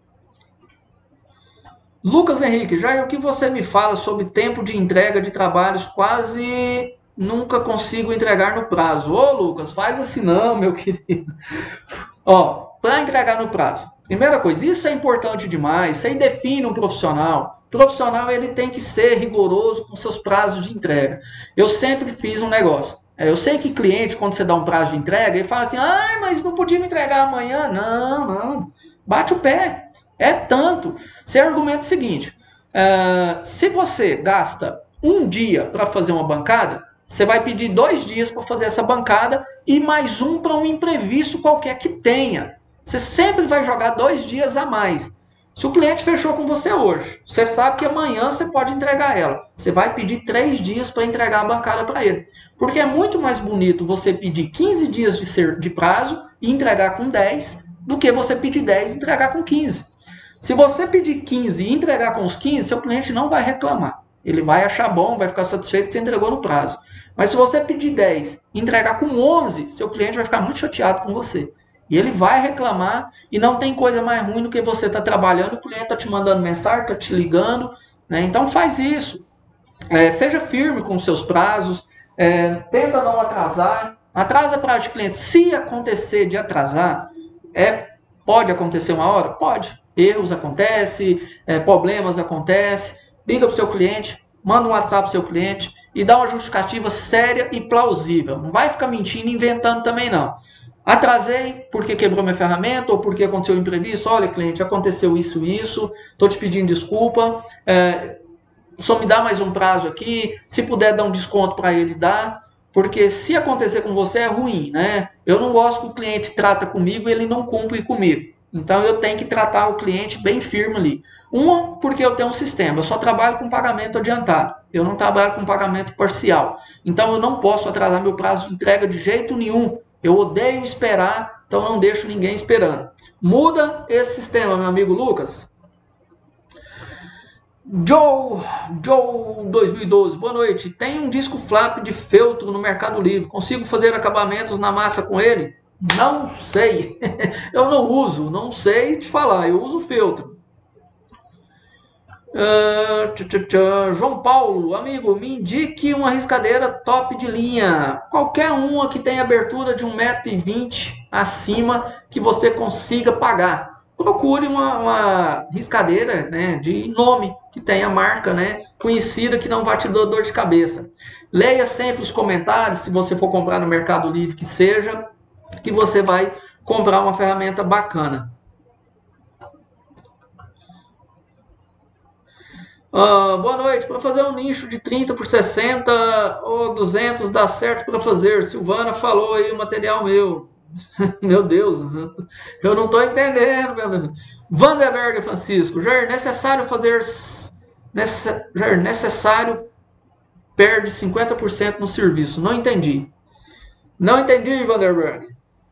Lucas Henrique, Jair, o que você me fala sobre tempo de entrega de trabalhos? Quase nunca consigo entregar no prazo. Ô, Lucas, faz assim não, meu querido. Ó, para entregar no prazo. Primeira coisa, isso é importante demais. Isso aí define um profissional. O profissional ele tem que ser rigoroso com seus prazos de entrega. Eu sempre fiz um negócio. É, eu sei que cliente, quando você dá um prazo de entrega, ele fala assim, ah, mas não podia me entregar amanhã. Não, não. Bate o pé. É tanto. Você argumenta o seguinte, uh, se você gasta um dia para fazer uma bancada, você vai pedir dois dias para fazer essa bancada e mais um para um imprevisto qualquer que tenha. Você sempre vai jogar dois dias a mais. Se o cliente fechou com você hoje, você sabe que amanhã você pode entregar ela. Você vai pedir três dias para entregar a bancada para ele. Porque é muito mais bonito você pedir quinze dias de, ser, de prazo e entregar com dez do que você pedir dez e entregar com quinze. Se você pedir quinze e entregar com os quinze, seu cliente não vai reclamar. Ele vai achar bom, vai ficar satisfeito que você entregou no prazo. Mas se você pedir dez e entregar com onze, seu cliente vai ficar muito chateado com você. E ele vai reclamar e não tem coisa mais ruim do que você estar tá trabalhando, o cliente está te mandando mensagem, está te ligando, né? Então faz isso. É, seja firme com os seus prazos, é, tenta não atrasar. Atrasa prazo de cliente. Se acontecer de atrasar, é, pode acontecer uma hora? Pode. Erros acontecem, é, problemas acontecem. Liga para o seu cliente, manda um WhatsApp para o seu cliente e dá uma justificativa séria e plausível. Não vai ficar mentindo e inventando também não. Atrasei porque quebrou minha ferramenta ou porque aconteceu um imprevisto. Olha, cliente, aconteceu isso e isso. Estou te pedindo desculpa. É, só me dá mais um prazo aqui. Se puder dar um desconto para ele, dá. Porque se acontecer com você é ruim, né? Eu não gosto que o cliente trata comigo e ele não cumpre comigo. Então eu tenho que tratar o cliente bem firme ali. Uma, porque eu tenho um sistema. Eu só trabalho com pagamento adiantado. Eu não trabalho com pagamento parcial. Então eu não posso atrasar meu prazo de entrega de jeito nenhum. Eu odeio esperar, então não deixo ninguém esperando. Muda esse sistema, meu amigo Lucas. Joe, Joe dois mil e doze, boa noite. Tem um disco flap de feltro no Mercado Livre. Consigo fazer acabamentos na massa com ele? Não sei. Eu não uso, não sei te falar. Eu uso feltro. Uh, tch, tch, tch. João Paulo, amigo, me indique uma riscadeira top de linha. Qualquer uma que tenha abertura de um metro e vinte acima que você consiga pagar. Procure uma, uma riscadeira, né, de nome, que tenha marca, né, conhecida, que não vai te dar dor de cabeça. Leia sempre os comentários, se você for comprar no Mercado Livre, que seja, que você vai comprar uma ferramenta bacana. Uh, boa noite. Para fazer um nicho de trinta por sessenta ou duzentos dá certo para fazer. Silvana falou aí o material meu. Meu Deus, eu não estou entendendo. Meu Vanderberg Francisco. Já é necessário fazer. Nessa, já é necessário perde cinquenta por cento no serviço. Não entendi. Não entendi, Vanderberg.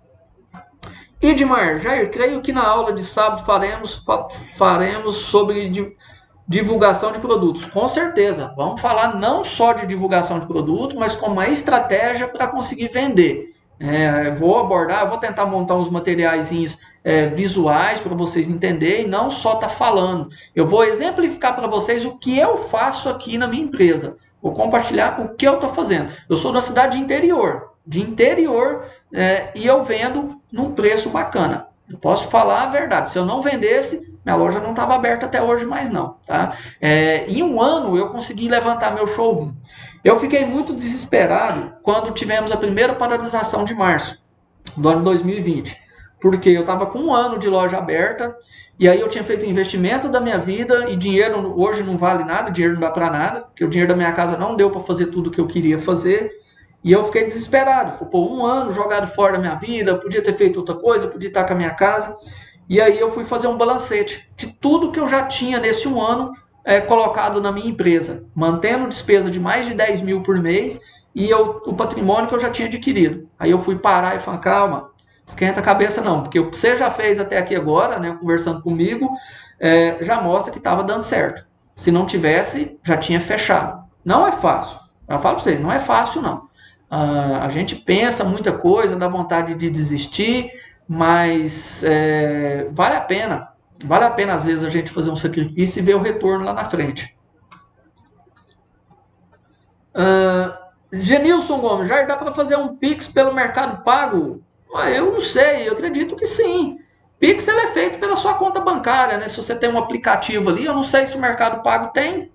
Idmar, Jair, creio que na aula de sábado faremos, faremos sobre divulgação de produtos. Com certeza. Vamos falar não só de divulgação de produto, mas como uma estratégia para conseguir vender. É, vou abordar, vou tentar montar uns materiaizinhos é, visuais para vocês entenderem, não só tá falando. Eu vou exemplificar para vocês o que eu faço aqui na minha empresa. Vou compartilhar o que eu estou fazendo. Eu sou da cidade de interior, de interior, é, e eu vendo num preço bacana. Eu posso falar a verdade. Se eu não vendesse, minha loja não estava aberta até hoje mais não. Tá? É, em um ano eu consegui levantar meu showroom. Eu fiquei muito desesperado quando tivemos a primeira paralisação de março do ano dois mil e vinte. Porque eu estava com um ano de loja aberta e aí eu tinha feito o investimento da minha vida e dinheiro hoje não vale nada, dinheiro não dá para nada, porque o dinheiro da minha casa não deu para fazer tudo o que eu queria fazer. E eu fiquei desesperado. Foi pô, um ano jogado fora da minha vida, podia ter feito outra coisa, podia estar com a minha casa. E aí eu fui fazer um balancete de tudo que eu já tinha nesse um ano é, colocado na minha empresa, mantendo despesa de mais de dez mil por mês e eu, o patrimônio que eu já tinha adquirido. Aí eu fui parar e falar, calma, esquenta a cabeça não, porque o que você já fez até aqui agora, né, conversando comigo, é, já mostra que estava dando certo. Se não tivesse, já tinha fechado. Não é fácil. Eu falo para vocês, não é fácil não. Uh, a gente pensa muita coisa, dá vontade de desistir, mas é, vale a pena. Vale a pena, às vezes, a gente fazer um sacrifício e ver o retorno lá na frente. Uh, Genilson Gomes, já dá para fazer um Pix pelo Mercado Pago? Ah, eu não sei, eu acredito que sim. Pix ele é feito pela sua conta bancária, né? Se você tem um aplicativo ali, eu não sei se o Mercado Pago tem.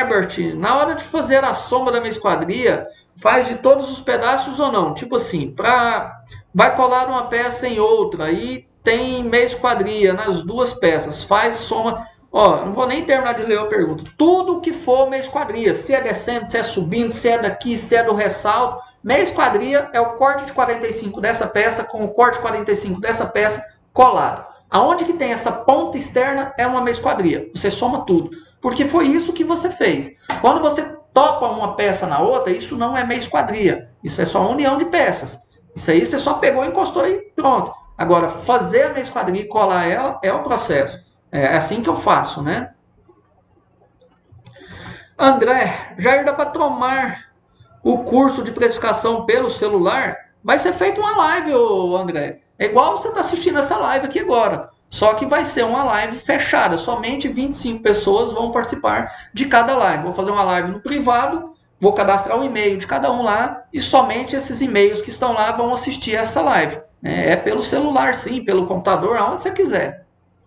Herbert, na hora de fazer a soma da minha esquadria, faz de todos os pedaços ou não? Tipo assim, pra, vai colar uma peça em outra e tem meia esquadria nas duas peças, faz soma. Ó, não vou nem terminar de ler a pergunta. Tudo que for meia esquadria, se é descendo, se é subindo, se é daqui, se é do ressalto, meia esquadria é o corte de quarenta e cinco dessa peça com o corte de quarenta e cinco dessa peça colado. Aonde que tem essa ponta externa é uma meia esquadria. Você soma tudo. Porque foi isso que você fez. Quando você topa uma peça na outra, isso não é meia esquadria. Isso é só união de peças. Isso aí você só pegou, encostou e pronto. Agora, fazer a meia esquadria e colar ela é o processo. É assim que eu faço, né? André, já dá para tomar o curso de precificação pelo celular? Vai ser feita uma live, André. É igual você está assistindo essa live aqui agora. Só que vai ser uma live fechada. Somente vinte e cinco pessoas vão participar de cada live. Vou fazer uma live no privado, vou cadastrar o e-mail de cada um lá e somente esses e-mails que estão lá vão assistir essa live. É pelo celular, sim, pelo computador, aonde você quiser.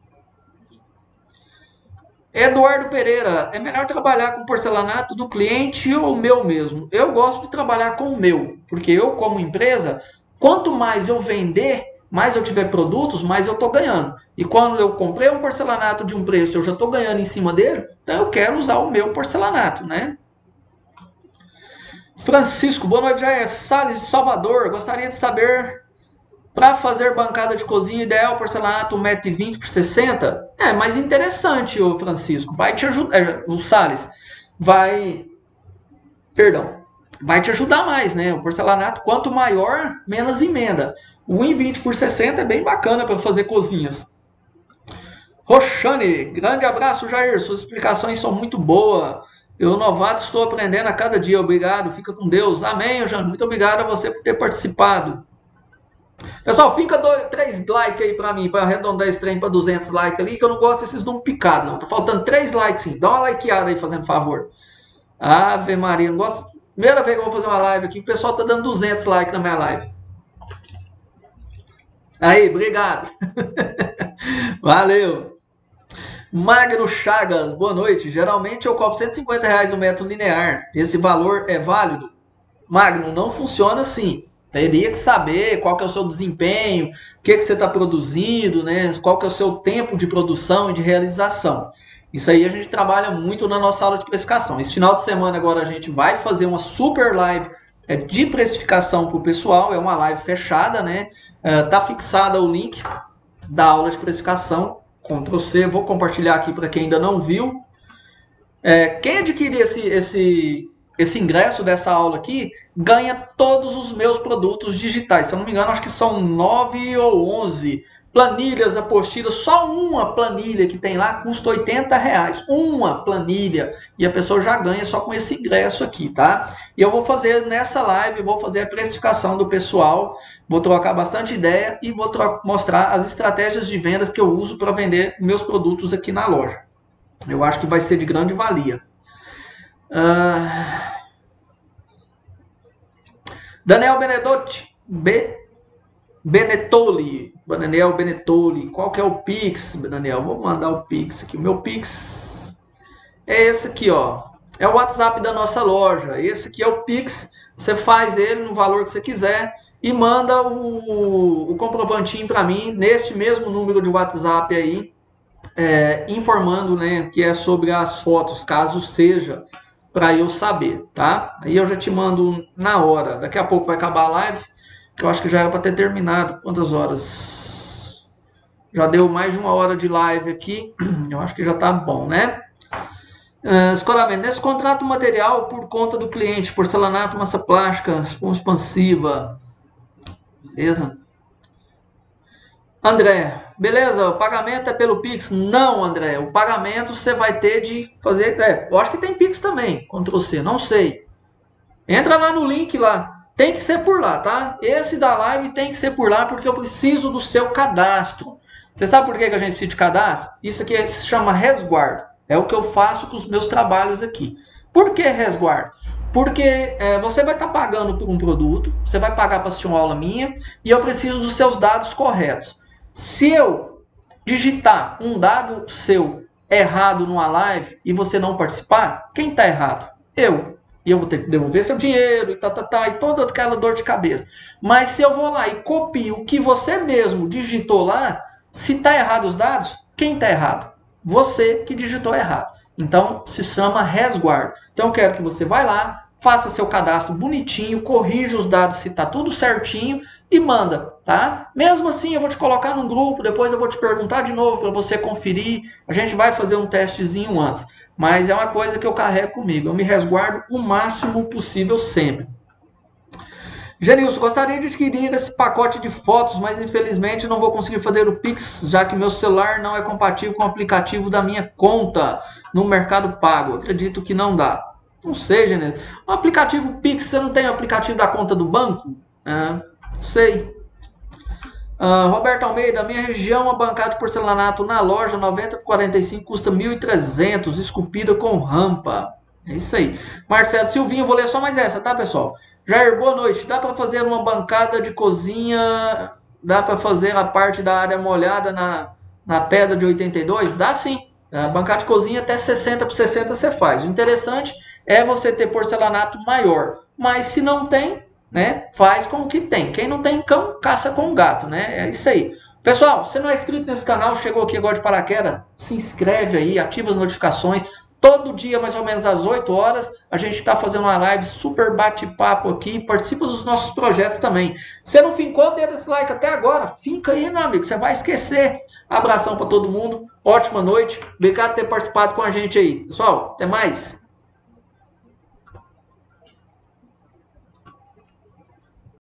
Eduardo Pereira, é melhor trabalhar com porcelanato do cliente ou o meu mesmo? Eu gosto de trabalhar com o meu, porque eu, como empresa, quanto mais eu vender, mais eu tiver produtos, mais eu estou ganhando. E quando eu comprei um porcelanato de um preço, eu já estou ganhando em cima dele, então eu quero usar o meu porcelanato, né? Francisco, boa noite, Jair. Salles de Salvador, gostaria de saber... Para fazer bancada de cozinha, ideal porcelanato um metro e vinte por sessenta? É mais interessante, ô Francisco. Vai te ajudar. O Salles vai. Perdão. Vai te ajudar mais, né? O porcelanato, quanto maior, menos emenda. O um e vinte por sessenta é bem bacana para fazer cozinhas. Roxane, grande abraço, Jair. Suas explicações são muito boas. Eu, novato, estou aprendendo a cada dia. Obrigado. Fica com Deus. Amém, Eugênio. Muito obrigado a você por ter participado. Pessoal, fica dois, três likes aí pra mim, pra arredondar esse trem pra duzentos likes ali, que eu não gosto desses números picados, não. Tá faltando três likes, sim. Dá uma likeada aí, fazendo favor. Ave Maria, não gosto... Primeira vez que eu vou fazer uma live aqui, o pessoal tá dando duzentos likes na minha live. Aí, obrigado. Valeu. Magno Chagas, boa noite. Geralmente eu cobro cento e cinquenta reais o metro linear. Esse valor é válido? Magno, não funciona assim. Teria que saber qual que é o seu desempenho, o que, que você está produzindo, né? Qual que é o seu tempo de produção e de realização. Isso aí a gente trabalha muito na nossa aula de precificação. Esse final de semana agora a gente vai fazer uma super live de precificação para o pessoal. É uma live fechada, né? Está fixada o link da aula de precificação. control C, vou compartilhar aqui para quem ainda não viu. É, quem adquirir esse, esse, esse ingresso dessa aula aqui, ganha todos os meus produtos digitais. Se eu não me engano, acho que são nove ou onze planilhas, apostilas. Só uma planilha que tem lá custa oitenta reais. Uma planilha. E a pessoa já ganha só com esse ingresso aqui, tá? E eu vou fazer nessa live, vou fazer a precificação do pessoal, vou trocar bastante ideia e vou mostrar as estratégias de vendas que eu uso para vender meus produtos aqui na loja. Eu acho que vai ser de grande valia. Uh... Daniel Benedotti, B... Benetoli, Daniel Benetoli, qual que é o Pix, Daniel? Vou mandar o Pix aqui. O meu Pix é esse aqui, ó. É o WhatsApp da nossa loja. Esse aqui é o Pix. Você faz ele no valor que você quiser e manda o, o comprovantinho para mim neste mesmo número de WhatsApp aí, é, informando, né, que é sobre as fotos, caso seja, para eu saber, tá? Aí eu já te mando na hora. Daqui a pouco vai acabar a live, que eu acho que já era para ter terminado. Quantas horas? Já deu mais de uma hora de live aqui. Eu acho que já tá bom, né? Uh, escolamento. Nesse contrato material, por conta do cliente, porcelanato, massa plástica, espuma expansiva. Beleza? André, beleza, o pagamento é pelo Pix? Não, André, o pagamento você vai ter de fazer... É, eu acho que tem Pix também, control C, não sei. Entra lá no link lá. Tem que ser por lá, tá? Esse da live tem que ser por lá, porque eu preciso do seu cadastro. Você sabe por que a gente precisa de cadastro? Isso aqui se chama resguardo. É o que eu faço com os meus trabalhos aqui. Por que resguardo? Porque é, você vai estar pagando por um produto, você vai pagar para assistir uma aula minha, e eu preciso dos seus dados corretos. Se eu digitar um dado seu errado numa live e você não participar, quem está errado? Eu. E eu vou ter que devolver seu dinheiro e tá, tá, tá, e toda aquela dor de cabeça. Mas se eu vou lá e copio o que você mesmo digitou lá, se está errado os dados, quem está errado? Você que digitou errado. Então, se chama resguardo. Então, eu quero que você vá lá, faça seu cadastro bonitinho, corrija os dados se está tudo certinho e manda, tá? Mesmo assim, eu vou te colocar num grupo, depois eu vou te perguntar de novo para você conferir. A gente vai fazer um testezinho antes. Mas é uma coisa que eu carrego comigo. Eu me resguardo o máximo possível sempre. Genilson, gostaria de adquirir esse pacote de fotos, mas infelizmente não vou conseguir fazer o Pix, já que meu celular não é compatível com o aplicativo da minha conta no Mercado Pago. Acredito que não dá. Não sei, Genilson. O aplicativo Pix, você não tem o aplicativo da conta do banco? É, não sei. Uh, Roberto Almeida, minha região, a bancada de porcelanato na loja noventa por quarenta e cinco custa mil e trezentos, esculpida com rampa. É isso aí. Marcelo Silvinho, vou ler só mais essa, tá, pessoal? Jair, boa noite. Dá para fazer uma bancada de cozinha? Dá para fazer a parte da área molhada na, na pedra de oitenta e dois? Dá sim. A bancada de cozinha até sessenta por sessenta você faz. O interessante é você ter porcelanato maior. Mas se não tem, né, faz com o que tem. Quem não tem cão, caça com gato, né? É isso aí. Pessoal, se não é inscrito nesse canal, chegou aqui agora de paraquedas, se inscreve aí, ativa as notificações. Todo dia, mais ou menos às oito horas, a gente está fazendo uma live super bate-papo aqui. Participa dos nossos projetos também. Você não fincou o dedo desse like até agora? Finca aí, meu amigo, você vai esquecer. Abração para todo mundo. Ótima noite. Obrigado por ter participado com a gente aí. Pessoal, até mais.